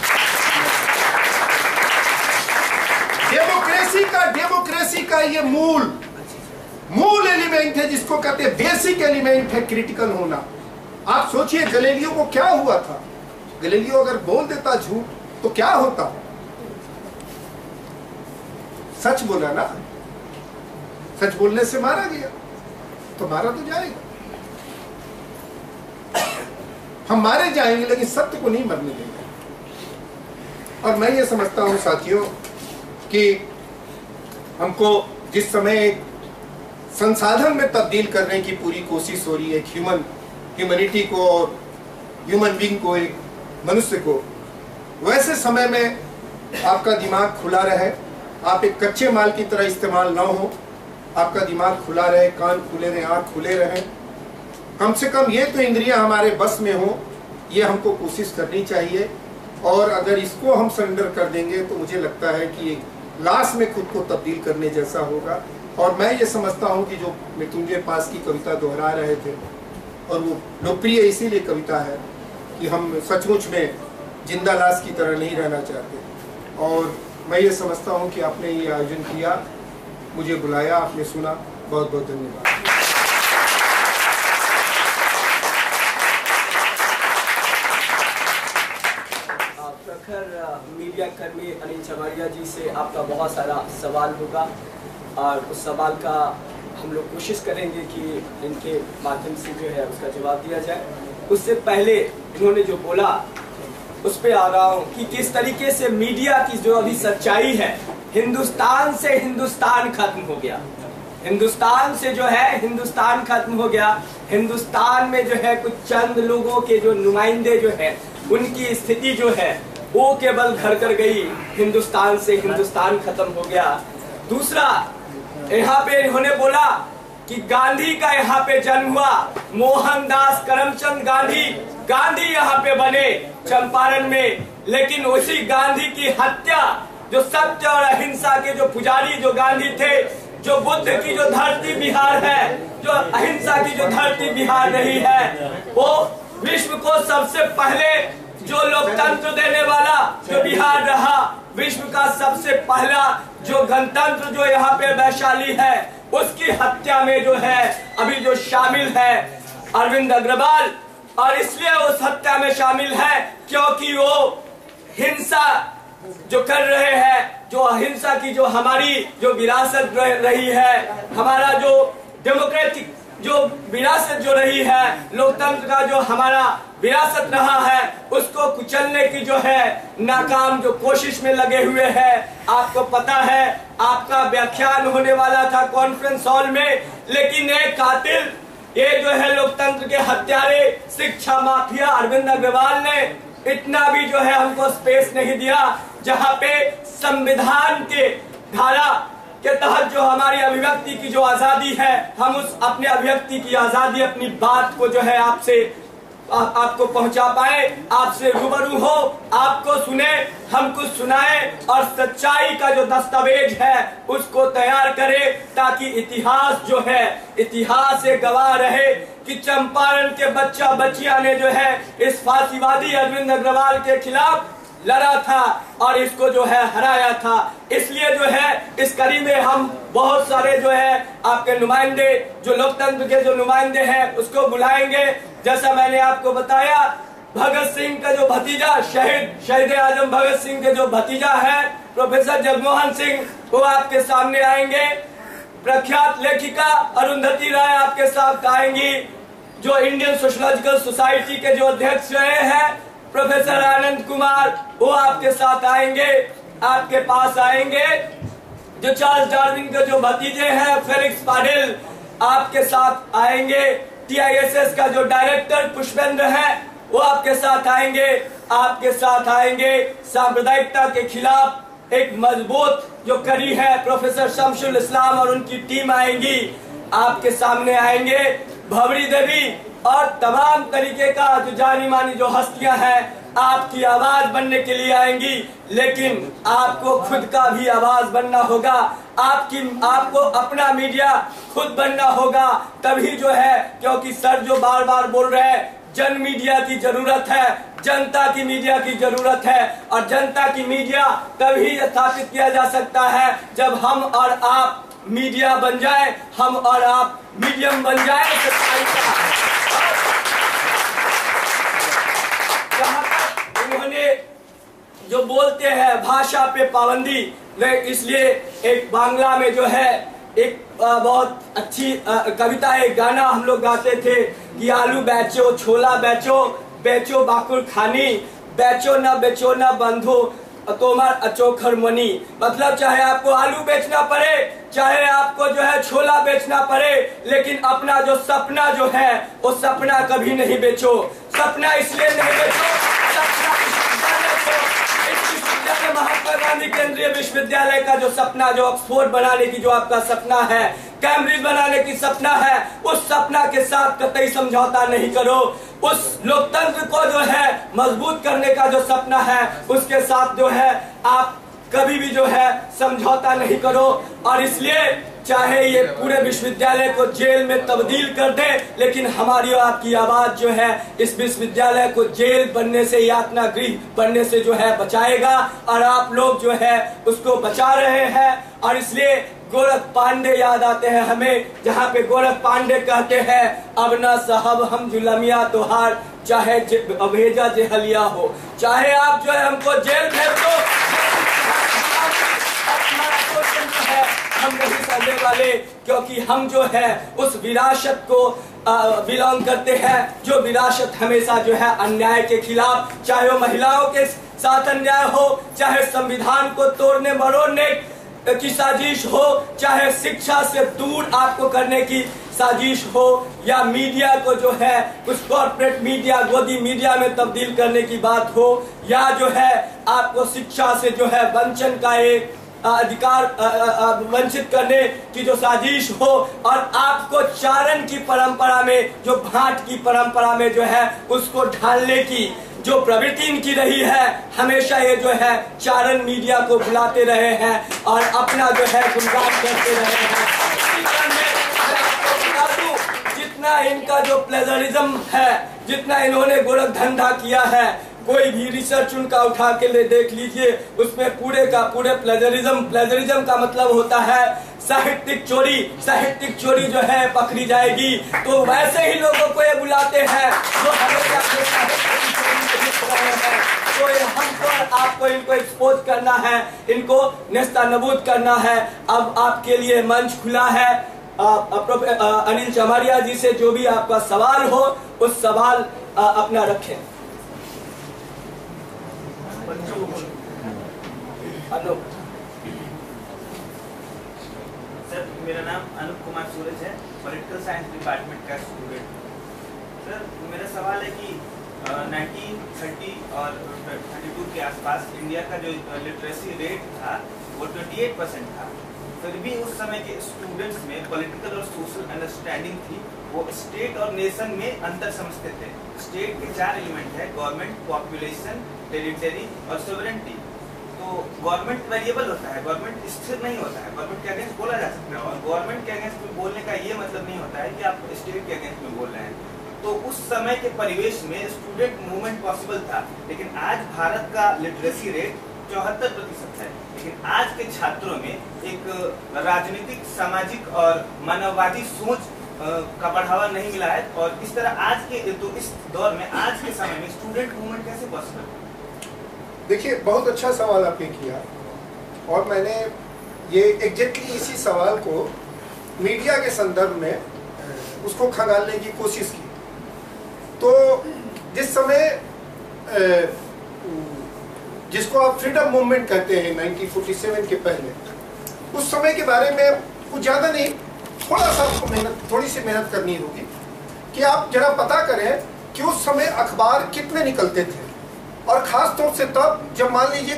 डेमोक्रेसी का ये मूल एलिमेंट है, जिसको कहते हैं बेसिक एलिमेंट है क्रिटिकल होना। आप सोचिए गैलीलियो को क्या हुआ था, गैलीलियो अगर बोल देता झूठ तो क्या होता? सच बोला ना, सच बोलने से मारा गया, तो मारा तो जाएगा, हम मारे जाएंगे लेकिन सत्य को नहीं मरने देंगे। और मैं ये समझता हूं साथियों कि हमको जिस समय एक संसाधन में तब्दील करने की पूरी कोशिश हो रही है, ह्यूमैनिटी को और ह्यूमन बीइंग को, एक मनुष्य को, वैसे समय में आपका दिमाग खुला रहे, आप एक कच्चे माल की तरह इस्तेमाल ना हो, आपका दिमाग खुला रहे, कान खुले रहे, आंख खुले रहे, कम से कम ये तो इंद्रियां हमारे बस में हो, ये हमको कोशिश करनी चाहिए। और अगर इसको हम सरेंडर कर देंगे तो मुझे लगता है कि एक लाश में खुद को तब्दील करने जैसा होगा। और मैं ये समझता हूँ कि जो मृत्युंजय पास की कविता दोहरा रहे थे, और वो लोकप्रिय इसीलिए कविता है कि हम सचमुच में जिंदा लाश की तरह नहीं रहना चाहते। और मैं ये समझता हूँ कि आपने ये आयोजन किया, मुझे बुलाया, आपने सुना, बहुत बहुत धन्यवाद। प्रखर मीडिया कर्मी अनिल चमारिया जी से आपका बहुत सारा सवाल होगा, और उस सवाल का हम लोग कोशिश करेंगे कि इनके माध्यम से जो है उसका जवाब दिया जाए। उससे पहले इन्होंने जो बोला उस पर आ रहा हूँ कि किस तरीके से मीडिया की जो अभी सच्चाई है, हिंदुस्तान से हिंदुस्तान खत्म हो गया, हिंदुस्तान से जो है हिंदुस्तान खत्म हो गया। हिंदुस्तान में जो है कुछ चंद लोगों के जो नुमाइंदे जो है, उनकी स्थिति जो है वो केवल घर कर गई, हिंदुस्तान से हिंदुस्तान खत्म हो गया। दूसरा, यहाँ पे इन्होंने बोला कि गांधी का यहाँ पे जन्म हुआ, मोहनदास करमचंद गांधी यहाँ पे बने चंपारण में, लेकिन उसी गांधी की हत्या, जो सत्य और अहिंसा के जो पुजारी जो गांधी थे, जो बुद्ध की जो धरती बिहार है, जो अहिंसा की जो धरती बिहार रही है, वो विश्व को सबसे पहले जो लोकतंत्र देने वाला जो बिहार रहा, विश्व का सबसे पहला जो गणतंत्र जो यहाँ पे वैशाली है, उसकी हत्या में जो है अभी जो शामिल है अरविंद अग्रवाल। और इसलिए उस हत्या में शामिल है क्योंकि वो हिंसा जो कर रहे हैं, जो अहिंसा की जो हमारी जो विरासत रही है, हमारा जो डेमोक्रेटिक जो विरासत जो रही है, लोकतंत्र का जो हमारा विरासत रहा है, उसको कुचलने की जो है नाकाम जो कोशिश में लगे हुए हैं। आपको पता है आपका व्याख्यान होने वाला था कॉन्फ्रेंस हॉल में, लेकिन एक कातिल, ये जो है लोकतंत्र के हत्यारे, शिक्षा माफिया अरविंद अग्रवाल ने इतना भी जो है हमको स्पेस नहीं दिया, जहां पे संविधान के धारा के तहत जो हमारी अभिव्यक्ति की जो आजादी है, हम उस अपने अभिव्यक्ति की आजादी, अपनी बात को जो है आपको पहुंचा पाए, आपसे रूबरू हो, आपको सुने, हमको सुनाए और सच्चाई का जो दस्तावेज है उसको तैयार करे, ताकि इतिहास जो है, इतिहास से गवाह रहे कि चंपारण के बच्चा बच्चियां ने जो है इस फांसीवादी अरविंद अग्रवाल के खिलाफ लड़ा था और इसको जो है हराया था। इसलिए जो है इस कड़ी में हम बहुत सारे जो है आपके नुमाइंदे, जो लोकतंत्र के जो नुमाइंदे हैं, उसको बुलाएंगे। जैसा मैंने आपको बताया, भगत सिंह का जो भतीजा, शहीद आजम भगत सिंह के जो भतीजा है, प्रोफेसर जगमोहन सिंह वो आपके सामने आएंगे। प्रख्यात लेखिका अरुंधति राय आपके साथ आएंगी, जो इंडियन सोशलॉजिकल सोसाइटी के जो अध्यक्ष रहे हैं। प्रोफेसर आनंद कुमार वो आपके साथ आएंगे, आपके पास आएंगे। जो चार्ल्स डार्विन के जो भतीजे हैं फेलिक्स पाटिल आपके साथ आएंगे। TISS का जो डायरेक्टर पुष्पेंद्र है वो आपके साथ आएंगे। आपके साथ आएंगे सांप्रदायिकता के खिलाफ एक मजबूत जो कड़ी है प्रोफेसर शमशुल इस्लाम और उनकी टीम आएंगी। आपके सामने आएंगे भंवरी देवी और तमाम तरीके का जो जानी मानी जो हस्तियां हैं आपकी आवाज बनने के लिए आएंगी। लेकिन आपको खुद का भी आवाज बनना होगा, आपको अपना मीडिया खुद बनना होगा, तभी जो है, क्योंकि सर जो बार बार बोल रहे हैं जन मीडिया की जरूरत है, जनता की मीडिया की जरूरत है। और जनता की मीडिया तभी स्थापित किया जा सकता है जब हम और आप मीडिया बन जाए, हम और आप मीडियम बन जाए सच्चाई का। उन्होंने जो बोलते हैं भाषा पे पाबंदी, इसलिए एक बांग्ला में जो है एक बहुत अच्छी कविता, एक गाना हम लोग गाते थे कि आलू बेचो छोला बेचो, बेचो बाकुर खानी, बेचो न बंधु तोमर अचोखर मनी। मतलब चाहे आपको आलू बेचना पड़े, चाहे आपको जो है छोला बेचना पड़े, लेकिन अपना जो सपना जो है वो सपना कभी नहीं बेचो। सपना इसलिए नहीं बेचो, सपना महात्मा गांधी केंद्रीय विश्वविद्यालय का जो सपना, जो ऑक्सफोर्ड बनाने की जो आपका सपना है, कैम्ब्रिज बनाने की सपना है, उस सपना के साथ कतई समझौता नहीं करो। उस लोकतंत्र को जो है मजबूत करने का जो सपना है उसके साथ जो है आप कभी भी जो है समझौता नहीं करो। और इसलिए चाहे ये पूरे विश्वविद्यालय को जेल में तब्दील कर दे, लेकिन हमारी और आपकी आवाज जो है इस विश्वविद्यालय को जेल बनने से, यातना गृह बनने से जो है बचाएगा। और आप लोग जो है उसको बचा रहे हैं। और इसलिए गोरख पांडे याद आते हैं हमें, जहाँ पे गोरख पांडे कहते हैं अब न साहब हम जुलमिया तोहार, चाहे भेजा जेहलिया हो, चाहे आप जो है हमको जेल भेज दो, हम नहीं सहने वाले, क्योंकि हम जो है उस विरासत को बिलोंग करते हैं, जो विरासत हमेशा जो है अन्याय के खिलाफ, चाहे वो महिलाओं के साथ अन्याय हो, चाहे संविधान को तोड़ने मरोड़ने की साजिश हो, चाहे शिक्षा से दूर आपको करने की साजिश हो, या मीडिया को जो है कुछ कॉर्पोरेट मीडिया, गोदी मीडिया में तब्दील करने की बात हो, या जो है आपको शिक्षा से जो है वंचन का एक अधिकार वंचित करने की जो साजिश हो, और आपको चारण की परंपरा में, जो भाट की परंपरा में जो है उसको ढालने की जो प्रवृत्ति इनकी रही है, हमेशा ये जो है चारण मीडिया को बुलाते रहे हैं और अपना जो है गुणगान करते रहे हैं। जितना इनका जो प्लेजरिज्म है, जितना इन्होंने गोरख धंधा किया है, कोई भी रिसर्च उनका उठा के ले देख लीजिए, उसमें पूरे का पूरे प्लेजरिज्म का मतलब होता है साहित्यिक चोरी। साहित्यिक चोरी जो है पकड़ी जाएगी, तो वैसे ही लोगों को ये बुलाते हैं जो हमेशा तो हमको आपको इनको एक्सपोज करना है, इनको नेस्तनाबूद करना है। अब आपके लिए मंच खुला है। अनिल चमारिया जी से जो भी आपका सवाल हो उस सवाल अपना रखें। हेलो सर, मेरा नाम अनुप कुमार सूरज है, पॉलिटिकल साइंस डिपार्टमेंट का स्टूडेंट। सर, मेरा सवाल है कि 1930 और 32 के आसपास इंडिया का जो लिटरेसी रेट था वो 28% था। फिर भी उस समय के स्टूडेंट्स में पॉलिटिकल और सोशल अंडरस्टैंडिंग थी। वो स्टेट और नेशन में अंतर समझते थे। स्टेट के 4 एलिमेंट है, गवर्नमेंट, पॉपुलेशन, टेरिटरी और सोवरेनिटी। तो गवर्नमेंट वेरिएबल होता है, गवर्नमेंट स्थिर नहीं होता है। गवर्नमेंट के अगेंस्ट बोला जा सकता है, और गवर्नमेंट के अगेंस्ट में बोलने का ये मतलब नहीं होता है कि आप स्टेट के अगेंस्ट में बोल रहे हैं। तो उस समय के परिवेश में स्टूडेंट मूवमेंट पॉसिबल था। लेकिन आज भारत का लिटरेसी रेट 74% है। लेकिन आज के छात्रों में एक राजनीतिक, सामाजिक और मानववादी सोच का बढ़ावा नहीं मिला है। और इस तरह आज के तो इस दौर में, आज के समय में स्टूडेंट मूवमेंट कैसे पॉसिबल है? देखिए, बहुत अच्छा सवाल आपने किया। और मैंने ये एग्जैक्टली इसी सवाल को मीडिया के संदर्भ में उसको खंगालने की कोशिश की। तो जिस समय जिसको आप फ्रीडम मूवमेंट कहते हैं 1947 के पहले, उस समय के बारे में कुछ ज़्यादा नहीं, थोड़ा सा थोड़ी सी मेहनत करनी होगी कि आप जरा पता करें कि उस समय अखबार कितने निकलते थे। और ख़ास तौर से तब जब मान लीजिए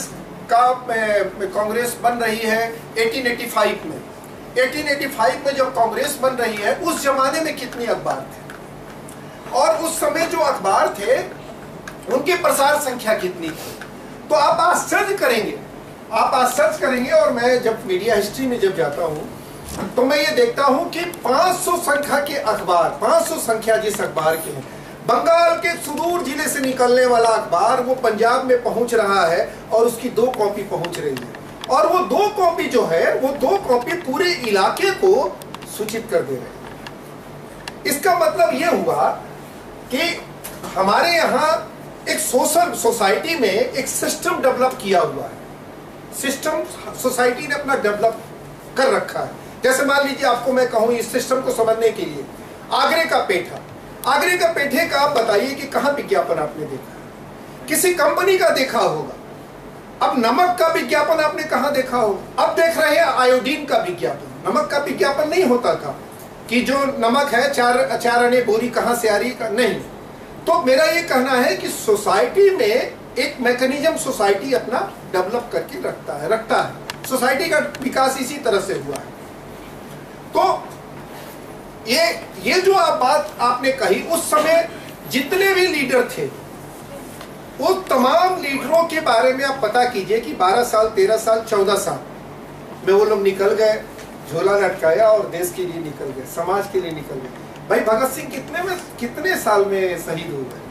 कांग्रेस बन रही है 1885 में। 1885 में जब कांग्रेस बन रही है, उस जमाने में कितने अखबार थे और उस समय जो अखबार थे उनकी प्रसार संख्या कितनी थी। तो आप आश्चर्य करेंगे। और मैं जब मीडिया हिस्ट्री में जब जाता हूँ तो मैं ये देखता हूँ कि 500 संख्या के अखबार, 500 संख्या जिस अखबार के हैं, बंगाल के सुदूर जिले से निकलने वाला अखबार वो पंजाब में पहुंच रहा है और उसकी 2 कॉपी पहुंच रही है। और वो 2 कॉपी जो है, वो 2 कॉपी पूरे इलाके को सूचित कर दे रहे हैं। इसका मतलब ये हुआ कि हमारे यहाँ एक सोसाइटी में एक सिस्टम डेवलप किया हुआ है। सिस्टम सोसाइटी ने अपना डेवलप कर रखा है। जैसे मान लीजिए आपको मैं कहूँ इस सिस्टम को समझने के लिए, आगरे का पेठे का आप बताइए कि कहाँ विज्ञापन आपने देखा है? किसी कंपनी का देखा होगा। अब नमक का विज्ञापन आपने कहाँ देखा होगा? अब देख रहे हैं आयोडीन का विज्ञापन। नमक का विज्ञापन नहीं होता था कि जो नमक है 4 आने बोरी कहाँ से आ रही का, नहीं। तो मेरा ये कहना है कि सोसाइटी में एक मैकेनिज्म सोसाइटी अपना डेवलप करके रखता है। सोसाइटी का विकास इसी तरह से हुआ है। तो ये जो बात आपने कही, उस समय जितने भी लीडर थे वो तमाम लीडरों के बारे में आप पता कीजिए कि 12 साल 13 साल 14 साल में वो लोग निकल गए, झोला लटकाया और देश के लिए निकल गए, समाज के लिए निकल गए। भाई भगत सिंह कितने साल में शहीद हो गए?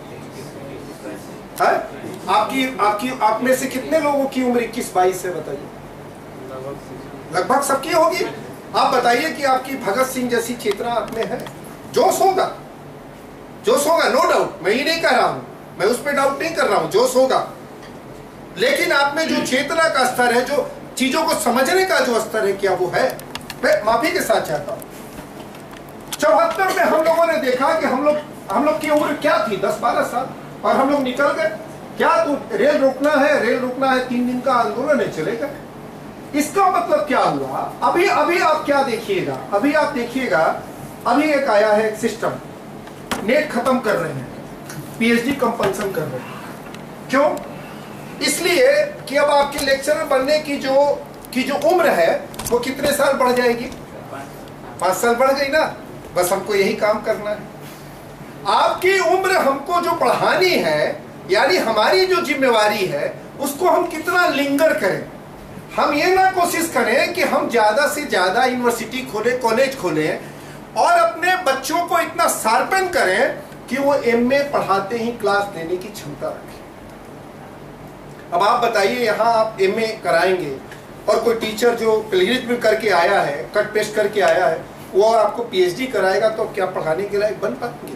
आप में से कितने लोगों की उम्र 21-22 है? बताइए। लगभग सबकी होगी। आप बताइए कि आपकी भगत सिंह जैसी चेतना आप में है? जोश होगा, नो डाउट। मैं ये नहीं कह रहा हूं, मैं उस पर डाउट नहीं कर रहा हूं, जोश होगा। लेकिन आप में जो चेतना का स्तर है, जो चीजों को समझने का जो स्तर है, क्या वो है? मैं माफी के साथ चाहता हूं। 74 में हम लोगों ने देखा कि हम लोग की उम्र क्या थी, 10-12 साल, और हम लोग निकल गए। क्या तो रेल रोकना है, 3 दिन का आंदोलन है, चलेगा। इसका मतलब क्या हुआ? अभी आप क्या देखिएगा, अभी एक आया है सिस्टम, नेट खत्म कर रहे हैं, पीएचडी कंपल्सन कर रहे हैं। क्यों? इसलिए कि अब आपके लेक्चरर बनने की जो उम्र है वो कितने साल बढ़ जाएगी? 5 साल बढ़ गई ना। बस हमको यही काम करना है। आपकी उम्र हमको जो बढ़ानी है, यानी हमारी जो जिम्मेवारी है, उसको हम कितना लिंगर करें। हम ये ना कोशिश करें कि हम ज्यादा से ज्यादा यूनिवर्सिटी खोलें, कॉलेज खोलें और अपने बच्चों को इतना शार्पन करें कि वो एमए पढ़ाते ही क्लास लेने की क्षमता रखें। अब आप बताइए, यहाँ आप एमए कराएंगे और कोई टीचर जो प्लेगरिज्म करके आया है, कट पेस्ट करके आया है, वो आपको पीएचडी कराएगा तो क्या पढ़ाने के लायक बन पाएंगे?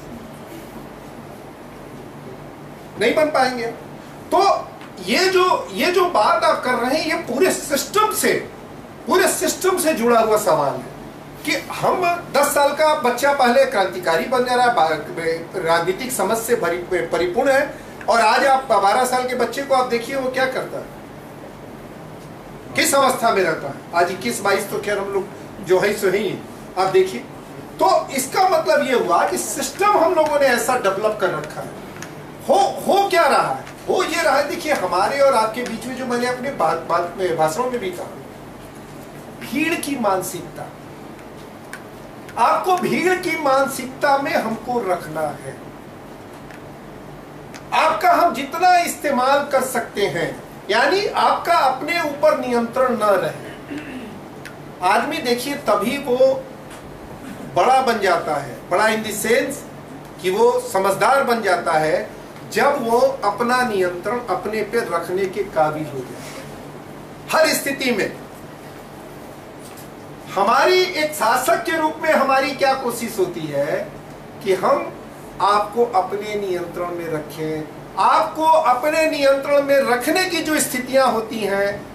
नहीं बन पाएंगे। तो ये जो बात आप कर रहे हैं, ये पूरे सिस्टम से जुड़ा हुआ सवाल है कि हम 10 साल का बच्चा पहले क्रांतिकारी बन जा रहा है, राजनीतिक समझ से परिपूर्ण है, और आज आप 12 साल के बच्चे को आप देखिए वो क्या करता है, किस अवस्था में रहता है। आज 21-22 तो खैर हम लोग जो है सो ही है, आप देखिए। तो इसका मतलब ये हुआ कि सिस्टम हम लोगों ने ऐसा डेवलप कर रखा है। हो क्या रहा है? हो ये रहा है, देखिए हमारे और आपके बीच में, जो मैंने अपने भाषणों में भी कहा, भीड़ की मानसिकता। आपको भीड़ की मानसिकता में हमको रखना है। आपका हम जितना इस्तेमाल कर सकते हैं, यानी आपका अपने ऊपर नियंत्रण न रहे। आदमी देखिए तभी वो बड़ा बन जाता है, बड़ा इन द सेंस कि वो समझदार बन जाता है जब वो अपना नियंत्रण अपने पे रखने के काबिल हो जाए। हर स्थिति में हमारी एक शासक के रूप में हमारी क्या कोशिश होती है कि हम आपको अपने नियंत्रण में रखें। आपको अपने नियंत्रण में रखने की जो स्थितियां होती हैं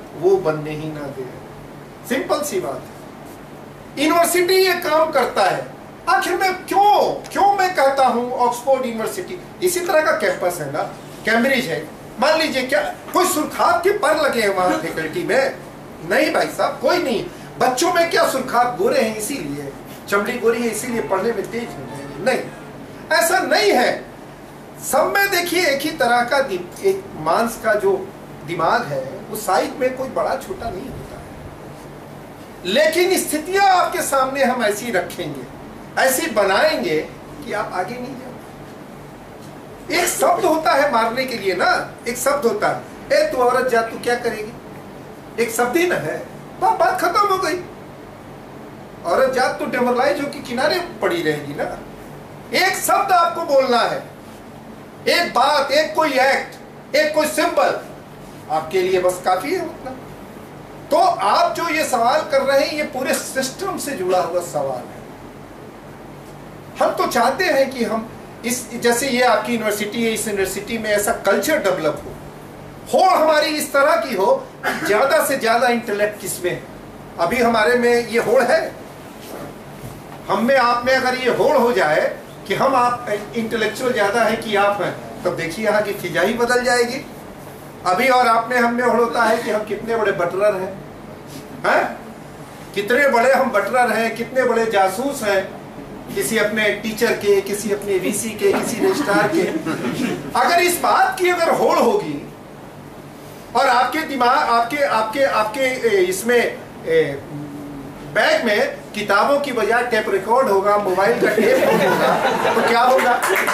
वो बनने ही ना दे। सिंपल सी बात है। यूनिवर्सिटी ये काम करता है। आखिर में क्यों मैं कहता हूं ऑक्सफोर्ड यूनिवर्सिटी, इसी तरह का कैंपस है ना, कैम्ब्रिज है, मान लीजिए, क्या कोई सुर्खात के पर लगे हैं वहां फैकल्टी में? नहीं भाई साहब, कोई नहीं। बच्चों में क्या सुर्खात गोरे हैं इसीलिए, चमड़ी गोरी है इसीलिए पढ़ने में तेज हो जाएंगे? नहीं, ऐसा नहीं है। सब में देखिए एक ही तरह का एक मांस का जो दिमाग है वो साइज में कोई बड़ा छोटा नहीं होता है, लेकिन स्थितियां आपके सामने हम ऐसी रखेंगे, ऐसी बनाएंगे कि आप आगे नहीं जाओगे। एक शब्द होता है मारने के लिए ना, एक शब्द होता है, ए तू औरत जा, तू क्या करेगी? एक शब्द ही ना है, बात खत्म हो गई। औरत जात तो डेमोरलाइज होकर किनारे पड़ी रहेगी ना। एक शब्द आपको बोलना है, एक बात, एक कोई एक्ट, एक कोई सिंबल आपके लिए बस काफी है उतना। तो आप जो ये सवाल कर रहे हैं ये पूरे सिस्टम से जुड़ा हुआ सवाल है। हम तो चाहते हैं कि हम इस, जैसे ये आपकी यूनिवर्सिटी है, इस यूनिवर्सिटी में ऐसा कल्चर डेवलप हो हमारी इस तरह की हो, ज्यादा से ज्यादा इंटेलेक्ट किसमें है? अभी हमारे में ये होड़ है, हम में आप में अगर ये होड़ हो जाए कि हम आप इंटेलेक्चुअल ज्यादा है कि आप हैं, तब देखिए यहाँ की फिजा ही बदल जाएगी। अभी और आप में हम में होड़ होता है कि हम कितने बड़े बटरर हैं, कितने बड़े हम बटरर हैं, कितने बड़े जासूस हैं, किसी अपने टीचर के, किसी अपने वीसी के, किसी रजिस्ट्रार के। अगर इस बात की अगर होड़ होगी और आपके दिमाग, आपके इसमें बैग में किताबों की बजाय टेप रिकॉर्ड होगा, मोबाइल का टेप होगा, तो क्या होगा?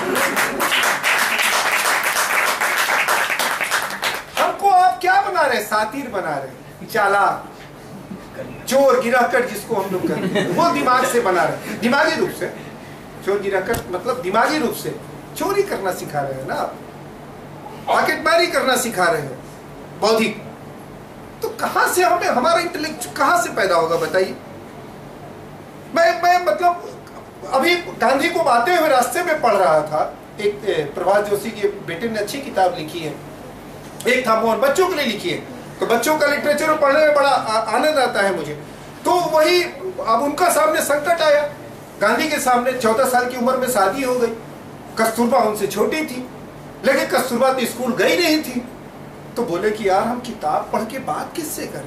हमको आप क्या बना रहे? सातिर बना रहे, चालाक, चोर, गिरहकट जिसको हम लोग कहते हैं, वो दिमाग से बना रहे, दिमागी रूप से। चोर गिरहकट मतलब दिमागी रूप से चोरी करना सिखा रहे हैं ना आप, पॉकेटमारी करना सिखा रहे हैं, बौद्धिक। तो कहां से हमें हमारा इंटेलेक्ट कहां से पैदा होगा बताइए? मैं मतलब अभी गांधी को आते हुए रास्ते में पढ़ रहा था, एक प्रभात जोशी के बेटे ने अच्छी किताब लिखी है, एक था मोहन, बच्चों के लिए लिखी है, तो बच्चों का लिटरेचर पढ़ने में बड़ा आनंद आता है मुझे। तो वही अब उनका सामने संकट आया, गांधी के सामने 14 साल की उम्र में शादी हो गई, कस्तूरबा उनसे छोटी थी, लेकिन कस्तूरबा तो स्कूल गई नहीं थी। तो बोले कि यार हम किताब पढ़ के बात किससे करें,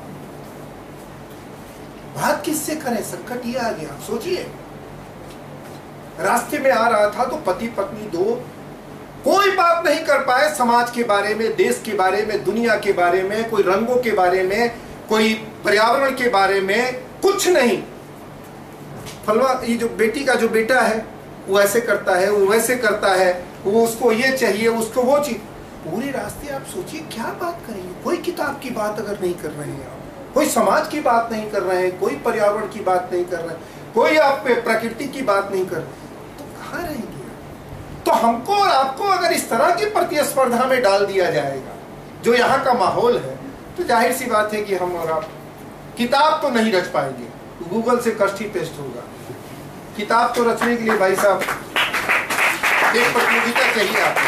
बात किससे करें? संकट ये आ गया। आप सोचिए, रास्ते में आ रहा था तो पति पत्नी दो कोई बात नहीं कर पाए समाज के बारे में, देश के बारे में, दुनिया के बारे में, कोई रंगों के बारे में, कोई पर्यावरण के बारे में, कुछ नहीं। फलवा ये जो बेटी का जो बेटा है वो ऐसे करता है, वो वैसे करता है, वो उसको ये चाहिए, उसको वो चीज। पूरे रास्ते आप सोचिए क्या बात करेंगे? कोई किताब की बात अगर नहीं कर रहे हैं आप, कोई समाज की बात नहीं कर रहे हैं, कोई पर्यावरण की बात नहीं कर रहे हैं, कोई आप प्रकृति की बात नहीं कर रहे, तो कहाँ रहेंगे? तो हमको और आपको अगर इस तरह की प्रतिस्पर्धा में डाल दिया जाएगा जो यहाँ का माहौल है, तो जाहिर सी बात है कि हम और आप किताब तो नहीं रच पाएंगे, गूगल से कष्ट ही पेस्ट होगा। किताब तो रचने के लिए भाई साहब एक प्रतियोगिता चाहिए आपको।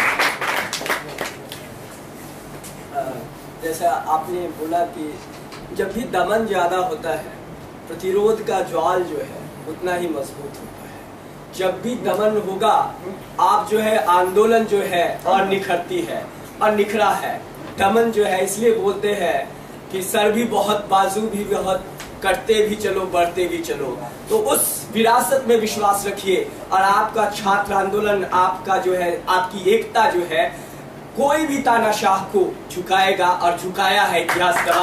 जैसा आपने बोला कि जब भी दमन ज्यादा होता है, प्रतिरोध का ज्वाल जो है उतना ही मजबूत होता है। जब भी दमन होगा, आप जो है आंदोलन जो है और निखरती है और निखरा है। दमन जो है इसलिए बोलते हैं कि सर भी बहुत, बाजू भी बहुत, करते भी चलो, बढ़ते भी चलो। तो उस विरासत में विश्वास रखिए और आपका छात्र आंदोलन, आपका जो है, आपकी एकता जो है, कोई भी तानाशाह को झुकाएगा और झुकाया है इतिहास का।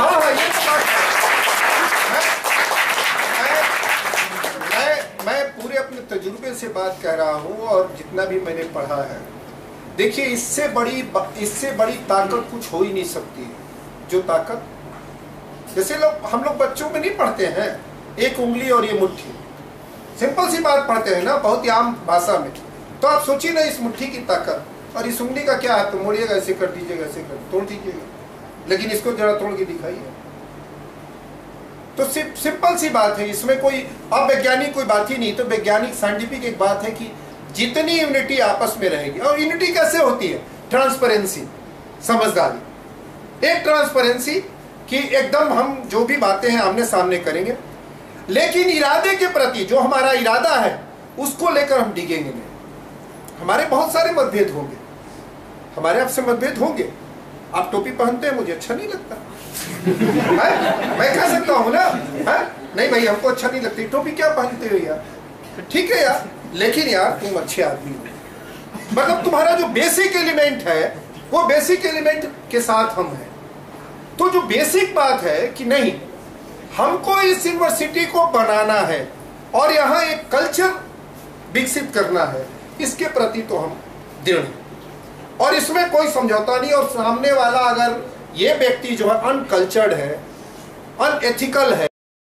मैं पूरे अपने तजुर्बे से बात कह रहा हूँ और जितना भी मैंने पढ़ा है, देखिए इससे बड़ी ताकत कुछ हो ही नहीं सकती। जो ताकत, जैसे हम लोग बच्चों में नहीं पढ़ते हैं एक उंगली और ये मुट्ठी, सिंपल सी बात पढ़ते हैं ना बहुत ही आम भाषा में। तो आप सोचिए ना इस मुट्ठी की ताकत और इस उंगली का क्या है, तो मोड़िएगा, ऐसे कर दीजिएगा, ऐसे कर तोड़ दीजिएगा, लेकिन इसको जरा तोड़ के दिखाइए। तो सिंपल सी बात है, इसमें कोई अवैज्ञानिक कोई बात ही नहीं। तो वैज्ञानिक साइंटिफिक एक बात है कि जितनी यूनिटी आपस में रहेगी, और यूनिटी कैसे होती है? ट्रांसपेरेंसी, समझदारी। एक ट्रांसपेरेंसी कि एकदम हम जो भी बातें हैं आमने सामने करेंगे, लेकिन इरादे के प्रति जो हमारा इरादा है उसको लेकर हम डिगेंगे नहीं। हमारे बहुत सारे मतभेद होंगे, हमारे आपसे मतभेद होंगे। आप टोपी पहनते हैं, मुझे अच्छा नहीं लगता है? मैं कह सकता हूं ना, है? नहीं भाई हमको अच्छा नहीं लगती टोपी, क्या पहनते हो यार, ठीक है यार, लेकिन यार तुम अच्छे आदमी हो। मतलब तुम्हारा जो बेसिक एलिमेंट है वो बेसिक एलिमेंट के साथ हम हैं। तो जो बेसिक बात है कि नहीं, हमको इस यूनिवर्सिटी को बनाना है और यहाँ एक कल्चर विकसित करना है, इसके प्रति तो हम दृढ़ हैं और इसमें कोई समझौता नहीं। और सामने वाला अगर ये व्यक्ति जो है अनकल्चर्ड है, अनएथिकल है,